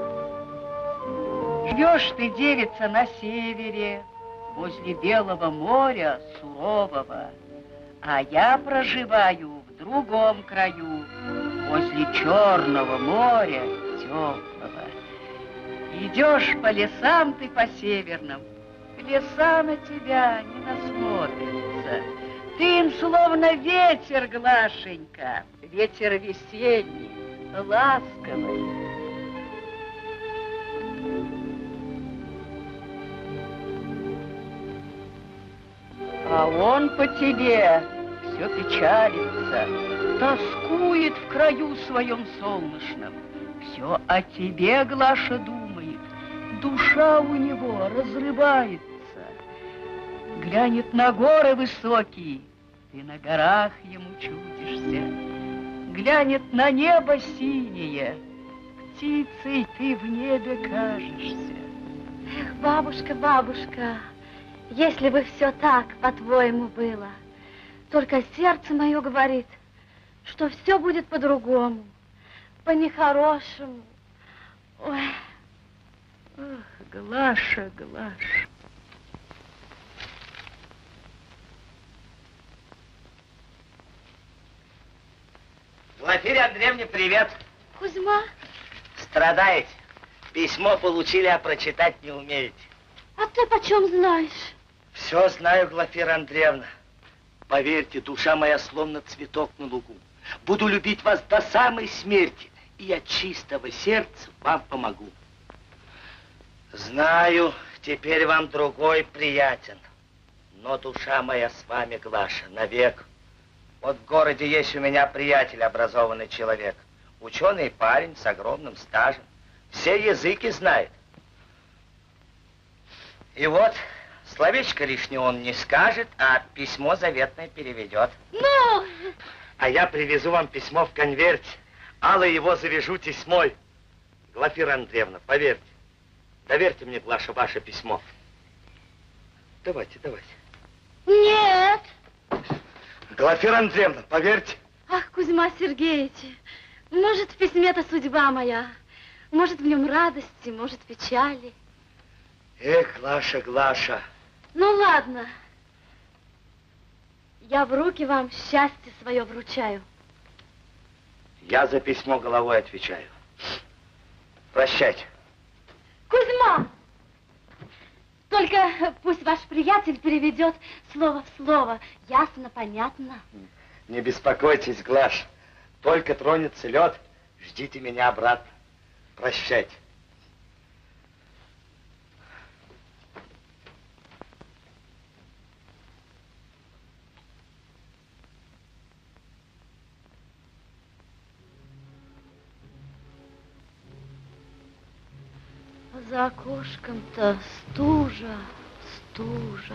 Живешь ты, девица, на севере, возле Белого моря сурового, а я проживаю в другом краю, возле Черного моря теплого. Идешь по лесам ты по северным, леса на тебя не насмотрятся. Ты им словно ветер, Глашенька, ветер весенний, ласковый. А он по тебе все печалится, тоскует в краю своем солнечном. Все о тебе, Глаша, думает, душа у него разрывается. Глянет на горы высокие, ты на горах ему чудишься. Глянет на небо синее, птицей ты в небе кажешься. Эх, бабушка, бабушка, если бы все так, по-твоему, было. Только сердце мое говорит, что все будет по-другому, по-нехорошему. Ой. Ох, Глаша, Глаша. Глафире Андреевне привет. Кузьма? Страдаете? Письмо получили, а прочитать не умеете. А ты почем знаешь? Все знаю, Глафира Андреевна. Поверьте, душа моя словно цветок на лугу. Буду любить вас до самой смерти, и от чистого сердца вам помогу. Знаю, теперь вам другой приятен, но душа моя с вами, Глаша, навек. Вот в городе есть у меня приятель, образованный человек. Ученый парень с огромным стажем. Все языки знает. И вот, словечко лишнее он не скажет, а письмо заветное переведет. Ну! А я привезу вам письмо в конверте. Алла его завяжу тесьмой. Глафира Андреевна, поверьте. Доверьте мне, Глаша, ваше письмо. Давайте, давайте. Нет! Глафира Андреевна, поверьте. Ах, Кузьма Сергеевич, может, в письме-то судьба моя, может, в нем радости, может, печали. Эх, Глаша, Глаша. Ну, ладно. Я в руки вам счастье свое вручаю. Я за письмо головой отвечаю. Прощайте. Кузьма! Только пусть ваш приятель переведет слово в слово. Ясно, понятно. Не беспокойтесь, Глаш. Только тронется лед, ждите меня обратно. Прощайте. За окошком-то стужа, стужа.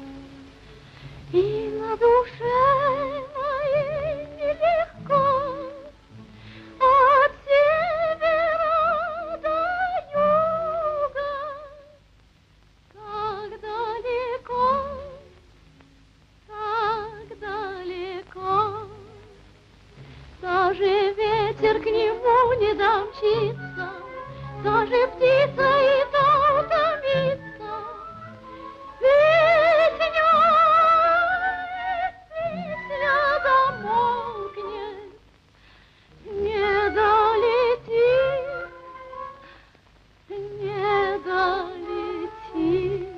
И на душе моей нелегко от севера до юга. Так далеко, даже ветер к нему не домчится. Даже птица и та утомится. Песня замолкнет, не долетит, не долетит.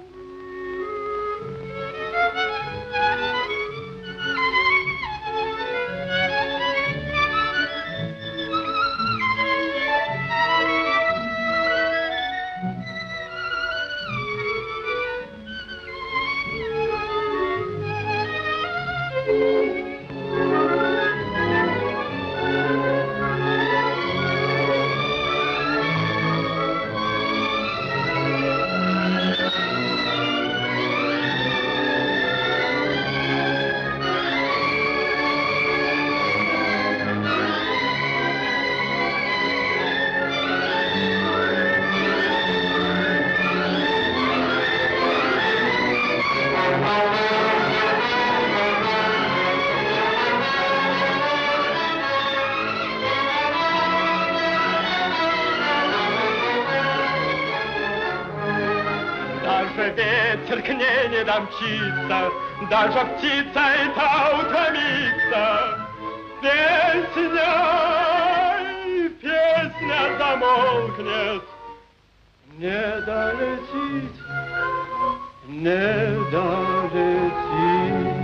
Ветер к ней не домчится, даже птица и та утомится. Песня замолкнет, не долетит, не долетит.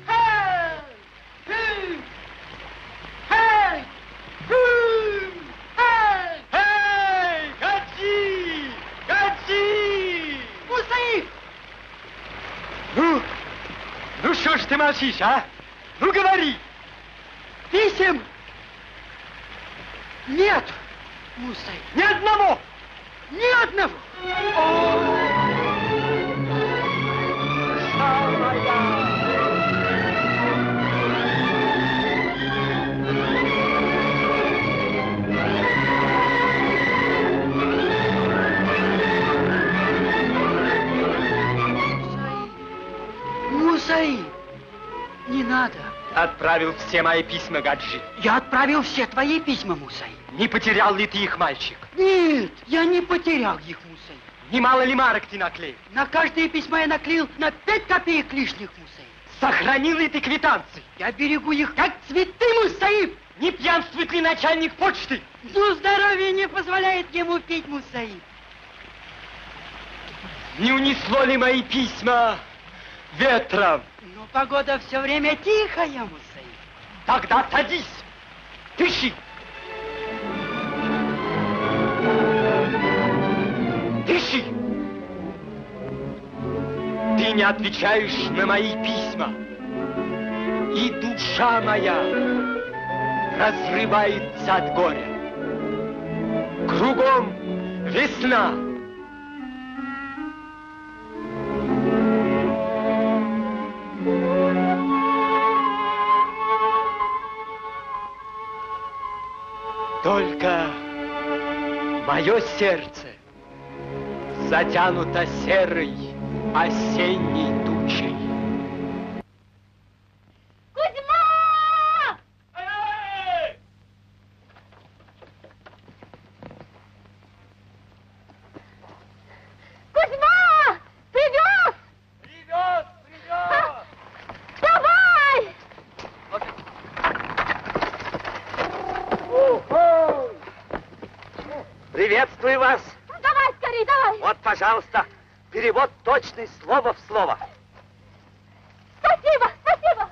Ну что ж ты молчишь, а? Ну говори! Писем нет, Мусай. Ни одного! Ни одного! Мусай, не надо. Отправил все мои письма, Гаджи. Я отправил все твои письма, Мусай. Не потерял ли ты их, мальчик? Нет, я не потерял их, Мусай. Немало ли марок ты наклеил? На каждое письмо я наклеил на 5 копеек лишних, Мусай. Сохранил ли ты квитанции? Я берегу их, как цветы, Мусаиб. Не пьянствует ли начальник почты? Ну, здоровье не позволяет ему пить, Мусаиб. Не унесло ли мои письма ветром? Но погода все время тихая, Мусаиб. Тогда садись, пиши. Пиши. Ты не отвечаешь на мои письма. И душа моя разрывается от горя. Кругом весна. Только мое сердце затянуто серой осенней тучей. Кузьма! Кузьма! Привез! Привез! Давай! Пожалуйста, перевод точный слово в слово. Спасибо, спасибо.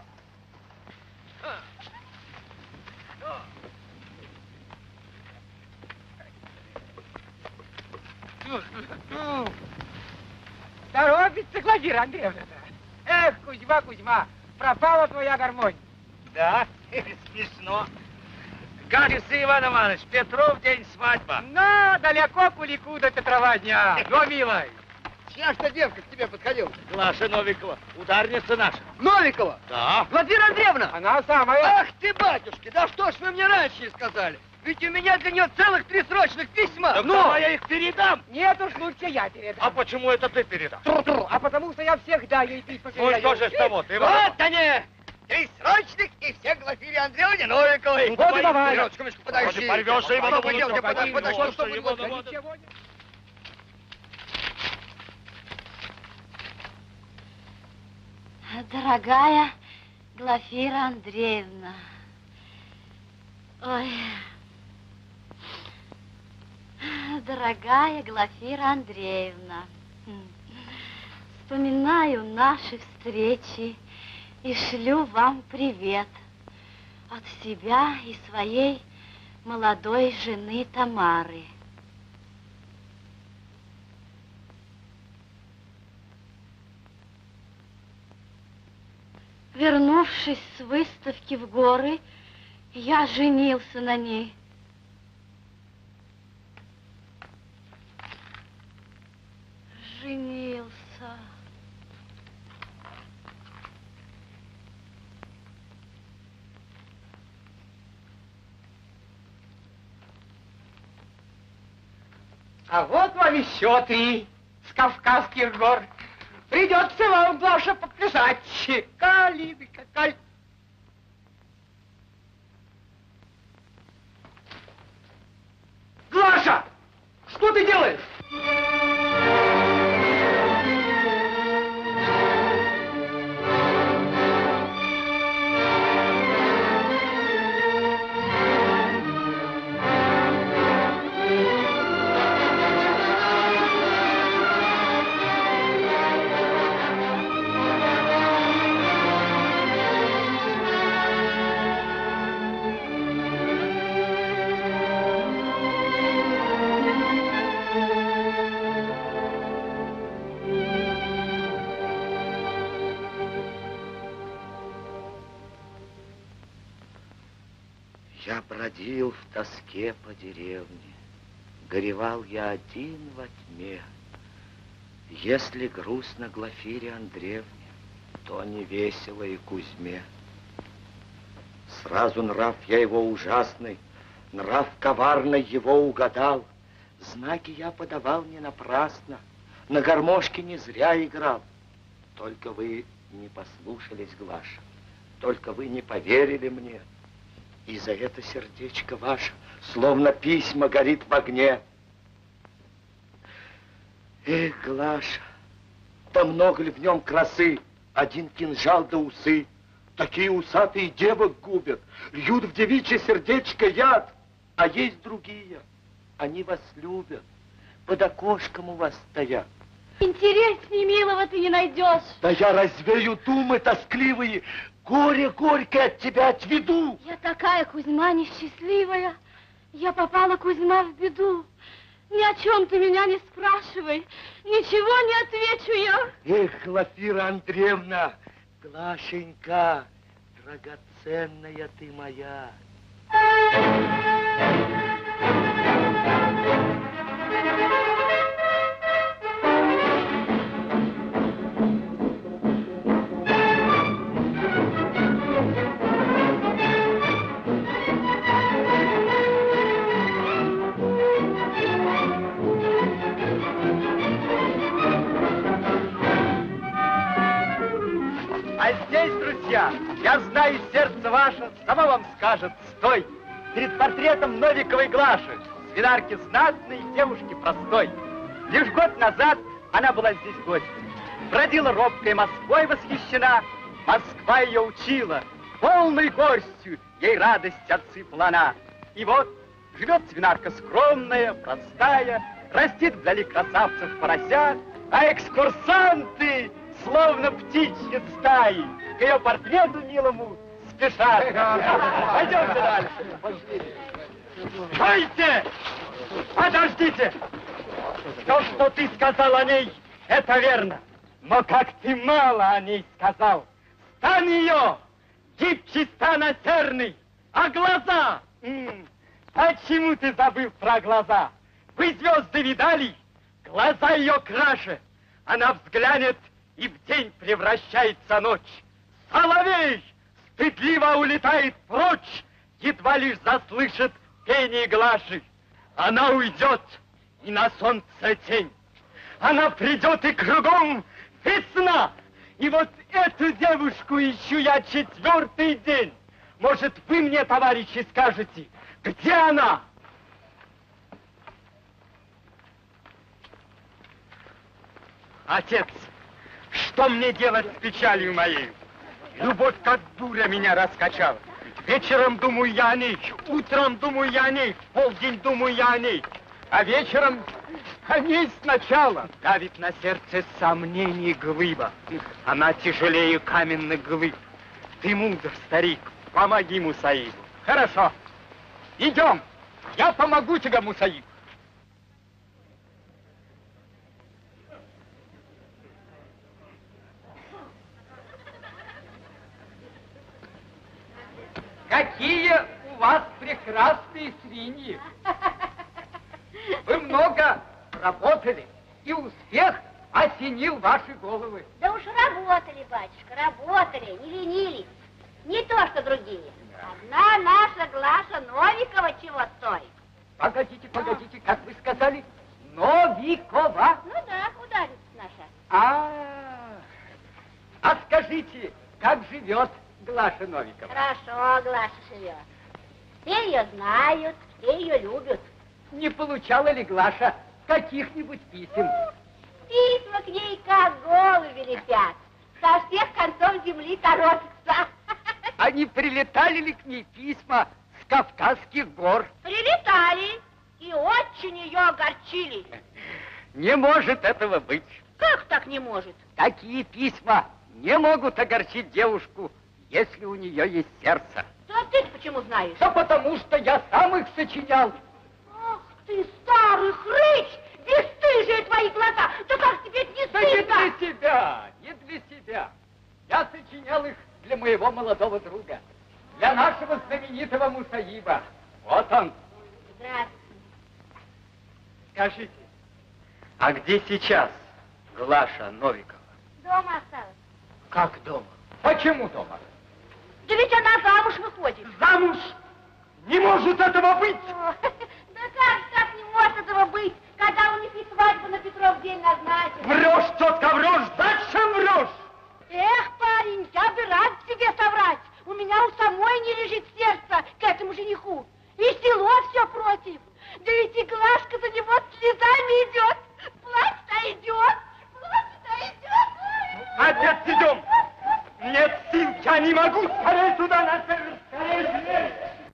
Торопится Глафира Андреевна-то. Эх, Кузьма, Кузьма, пропала твоя гармонь. Да, смешно. Кажется, Иван Иванович, Петров день свадьба. Но далеко кулику до Петрова дня. Что, милая? Чья ж-то девка к тебе подходила? Глаша Новикова, ударница наша. Новикова? Да. Глафира Андреевна! Она самая. Ах ты, батюшки, да что ж вы мне раньше не сказали? Ведь у меня для нее целых 3 срочных письма. Так давай я их передам. Нет уж, лучше я передам. А почему это ты передам? А потому что я всегда ей письма Ну передаю. что же с того, ты, Иван? Вот они! 3 срочных и все Глафире Андреевне Новиковой. Ну, Вот и давай. Минуточку, подожди. Порвешься, Иван Подожди, Иванович, подожди, подожди, что Иван будет? Иванович. Ничего не... Дорогая Глафира Андреевна, ой, дорогая Глафира Андреевна, вспоминаю наши встречи и шлю вам привет от себя и своей молодой жены Тамары. Вернувшись с выставки в горы, я женился на ней. Женился. А вот вам еще 3 с Кавказских гор. Придется вам, Глаша, подписать. Калинка, каль... Глаша! Что ты делаешь? Я бродил в тоске по деревне, горевал я один во тьме. Если грустно Глафире Андреевне, то не весело и Кузьме. Сразу нрав я его ужасный, нрав коварный его угадал. Знаки я подавал не напрасно, на гармошке не зря играл. Только вы не послушались, Глаша, только вы не поверили мне. И за это сердечко ваше, словно письма, горит в огне. Эх, Глаша, да много ли в нем красы, один кинжал да усы. Такие усатые девок губят, льют в девичье сердечко яд. А есть другие, они вас любят, под окошком у вас стоят. Интересней милого ты не найдешь. Да я развею думы тоскливые, горе горькое от тебя отведу. Я такая, Кузьма, несчастливая. Я попала, Кузьма, в беду. Ни о чем ты меня не спрашивай. Ничего не отвечу я. Эх, Глафира Андреевна, Глашенька, драгоценная ты моя. А здесь, друзья, я знаю, сердце ваше само вам скажет, стой, перед портретом Новиковой Глаши, свинарки знатной, девушки простой. Лишь год назад она была здесь гостьей, бродила робкой Москвой восхищена, Москва ее учила, полной горстью ей радость отсыпала она. И вот живет свинарка скромная, простая, растит вдали красавцев поросят, а экскурсанты, словно птичьи стаи, к ее портрету милому спешат. Пойдемте дальше. Стойте! Подождите! То, что ты сказал о ней, это верно. Но как ты мало о ней сказал. Стан ее гибче стана серный, а глаза... Почему ты забыл про глаза? Вы звезды видали? Глаза ее краше. Она взглянет, и в день превращается ночь. Соловей стыдливо улетает прочь, едва лишь заслышит пение Глаши. Она уйдет, и на солнце тень. Она придет, и кругом весна. И вот эту девушку ищу я 4-й день. Может, вы мне, товарищи, скажете, где она? Отец, что мне делать с печалью моей? Любовь как буря меня раскачала. Вечером думаю я о ней, утром думаю я о ней, в полдень думаю я о ней. А вечером о ней сначала. Давит на сердце сомнений глыба. Она тяжелее каменных глыб. Ты мудр, старик, помоги Мусаибу. Хорошо. Идем. Я помогу тебе, Мусаиб. Какие у вас прекрасные свиньи! Вы много работали, и успех осенил ваши головы. Да уж работали, батюшка, работали, не ленились. Не то, что другие. Одна наша Глаша Новикова чего стоит. Погодите, погодите, как вы сказали? Новикова? Ну да, удавится наша. А скажите, как живет Глаша Новикова? Хорошо Глаша живет. Все ее знают, все ее любят. Не получала ли Глаша каких-нибудь писем? Письма к ней как голуби летят. Со всех концов земли торопятся. А не прилетали ли к ней письма с Кавказских гор? Прилетали и очень ее огорчили. Не может этого быть. Как так не может? Такие письма не могут огорчить девушку, если у нее есть сердце. Да ты почему знаешь? Да потому что я сам их сочинял. Ах ты, старый хрыч! Бесстыжие твои глаза! Да как тебе это не Да стыдно? не для себя, не для себя. Я сочинял их для моего молодого друга, для нашего знаменитого Мусаиба. Вот он. Здравствуй. Скажите, а где сейчас Глаша Новикова? Дома осталась. Как дома? Почему дома? Да ведь она замуж выходит. Замуж? Не может этого быть! О, да как так не может этого быть, когда у них и свадьба на Петров день назначена? Врешь, тетка, врешь! Зачем врешь? Эх, парень, я бы рад тебе соврать. У меня у самой не лежит сердце к этому жениху. И село все против. Да ведь и Глашка за него слезами идет. Плачь-то идет. Плачь-то идет. Отец, идем! Нет сил, я не могу! Скорее туда, на север! Скорее, скорее!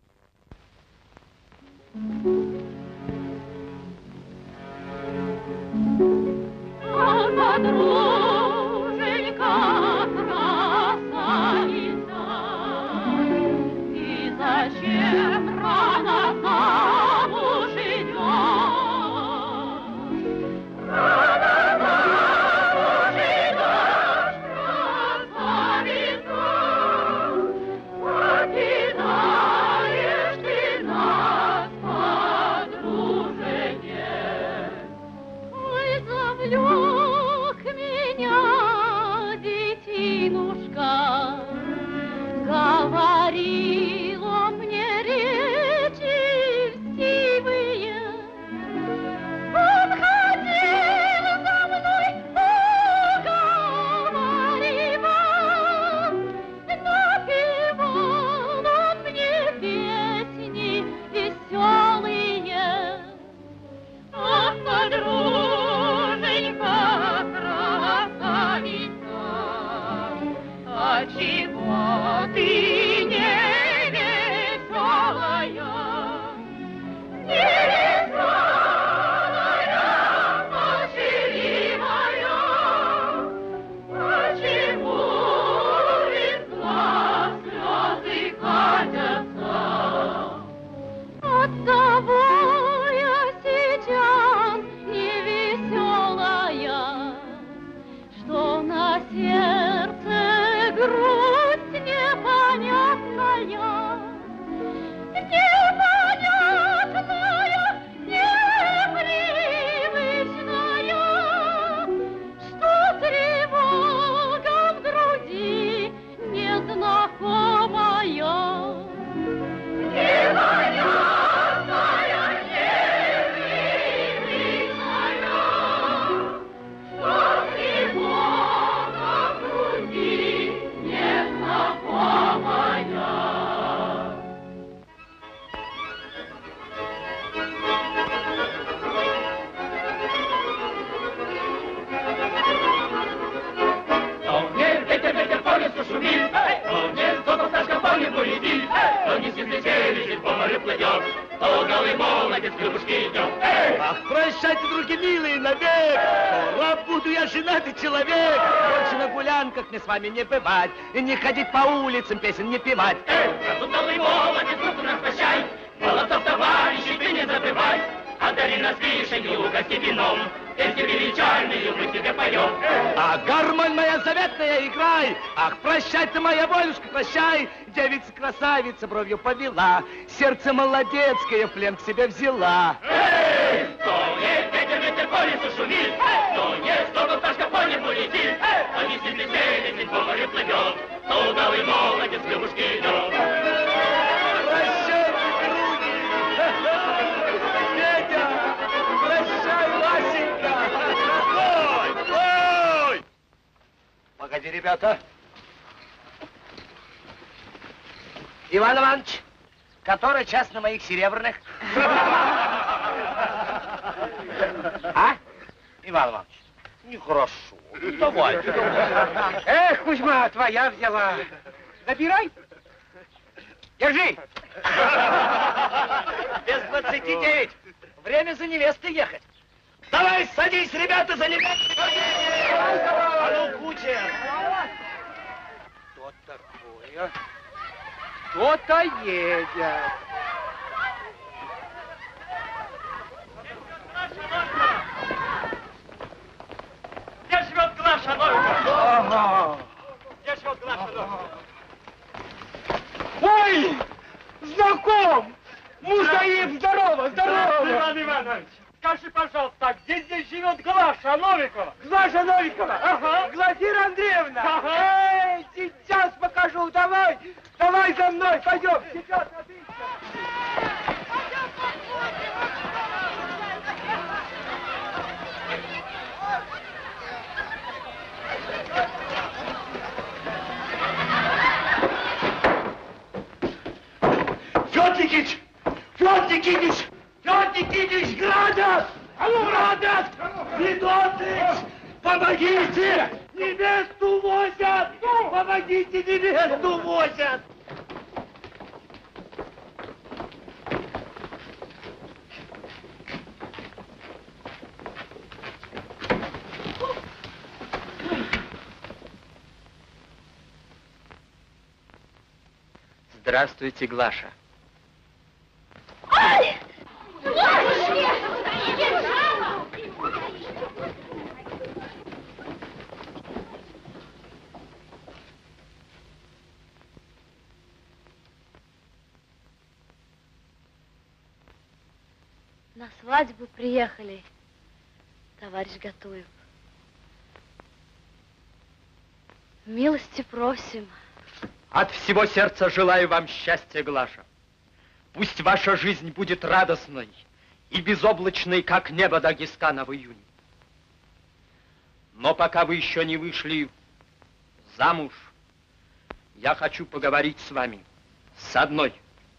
Подруженька красавица, и зачем рано замуж идешь? Рано замуж идешь, красавица, покидаешь ты нас, подруженье. Ой, завлек меня детинушка, говорил он мне речи льстивые. Он ходил за мной, уговаривал, напевал он мне песни веселые. Ах, подруженька красавица, отчего ты не веселая? Не веселая, сердце грусть непонятная, непонятная, непривычная, что тревога в груди незнакомая. Непонятная, непривычная, что тревога в груди незнакомая. Ветер по лесу шумит, то не кто-то пташка по небу летит, то не светлячей летит, по морю плывет, то голый молодец к рыбушке идет. Ах, прощайте, други милые, навек, скоро буду я женатый человек. Больше на гулянках мне с вами не бывать, и не ходить по улицам, песен не певать. Сразу голый молодец, руку нам прощай, молодцов товарищей ты не забывай, одари нас вишенью, угости вином, песни величальные мы тебе поем. А гармонь моя заветная, играй! Ах, прощай ты, моя волюшка, прощай! Девица-красавица бровью повела, сердце молодецкое в плен к себе взяла. Эй, кто не ветер по лесу шумит, кто не столько пташка по небу летит, то не светлячей летит, по морю плывет, то голый молодец к рыбушке идет. Прощай, други! Федя! Прощай, Васенька! Ой! Погоди, ребята. Иван Иванович, который час на моих серебряных? А? Иван Иванович, нехорошо. Давайте. Эх, Кузьма, твоя взяла. Забирай. Держи. Без 29. Время за невестой ехать. Давай, садись, ребята, за невестой. А ну, кучер. Что такое? Кто-то едет. Где живет Глаша Новикова? Ага. Где живет Глаша Новикова? Ой, знаком! Мусаев, здорово, здорово! Иван Иванович, скажи, пожалуйста, где здесь живет Глаша Новикова? Глаша Новикова! Ага. Глафира Андреевна! Ага. Эй, сейчас покажу, давай! Давай за мной, пойдем! Сейчас отыщем! Федор Никитич! Федор Никитич! Федор Никитич, Градов! А ну, Градов! Федотыч! Помогите! Невесту возят! Помогите, невесту возят! Здравствуйте, Глаша. Ай! Бабушки! На свадьбу приехали, товарищ Гатуев. Милости просим. От всего сердца желаю вам счастья, Глаша. Пусть ваша жизнь будет радостной и безоблачной, как небо Дагестана в июне. Но пока вы еще не вышли замуж, я хочу поговорить с вами, с одной.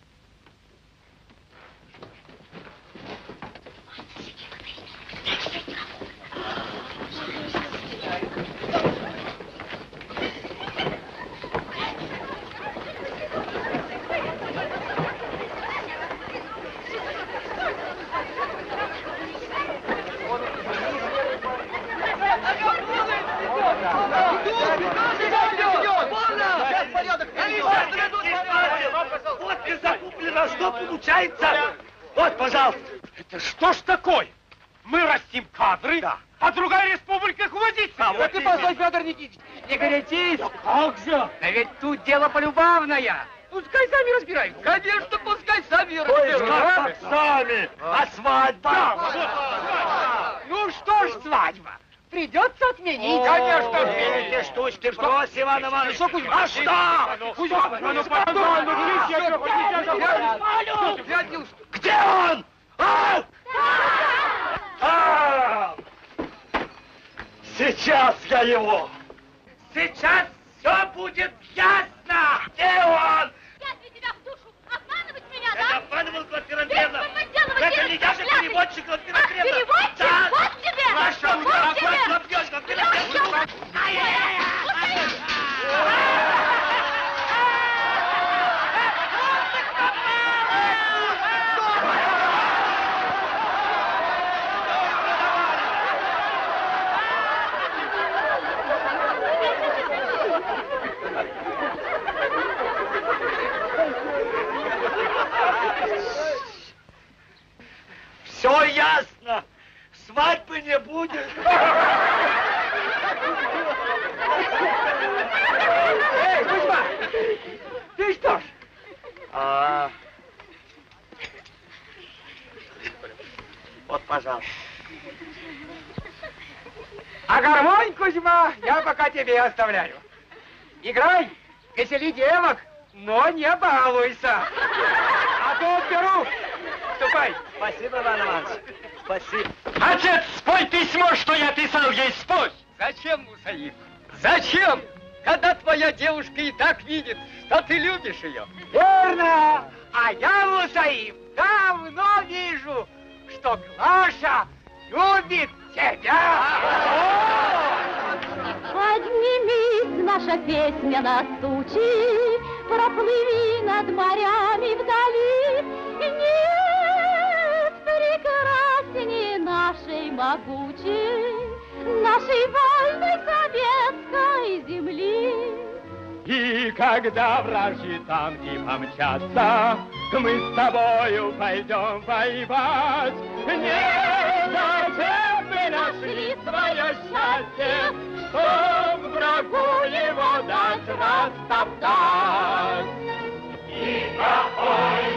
Вот и закуплено, что получается? Вот, пожалуйста. Это что ж такое? Мы растим кадры, по другой республике хватится. Да ты постой, Федор Никитич, не горячись. Да как же? Да ведь тут дело полюбовное. Пускай сами разбираются. Конечно, пускай сами разбираются. Сами. А свадьба? Ну что ж, свадьба. Придется отменить. Конечно, Эти штучки брось, Иван Иванович. Что, Кузьма? А что? Кузьма, Где он? А? Сейчас я его. Сейчас все будет ясно. Где он? Я для тебя в душу. Обманывать меня, Я не да? обманывал, Глафира Андреевна. Ты подделываешь, Это не я же шляпы. переводчик, Глафира Ах, Андреевна. переводчик? Да. Вот тебе! Ваша Вот тебе! побьешь, Глафира Андреевна. Все ясно. Свадьбы не будет. Эй, Кузьма, ты что ж? Вот, пожалуйста. А гармонь, Кузьма, я пока тебе оставляю. Играй, весели девок, но не балуйся. А то отберу. Ступай. Спасибо, Иван Иванович. Спасибо. Отец, спой письмо, что я писал ей, спой. Зачем, Мусаиф? Зачем? Когда твоя девушка и так видит, что ты любишь ее. Верно. А я, Мусаиф, давно вижу, что Глаша любит тебя. Поднимись, наша песня на тучи, проплыви над морями вдали. Нет прекраснее нашей могучей, нашей вольной советской земли. И когда вражьи танки помчатся, мы с тобою пойдем воевать. Нет, зачем мы нашли свое счастье, чтоб врагу его дать растоптать? И какой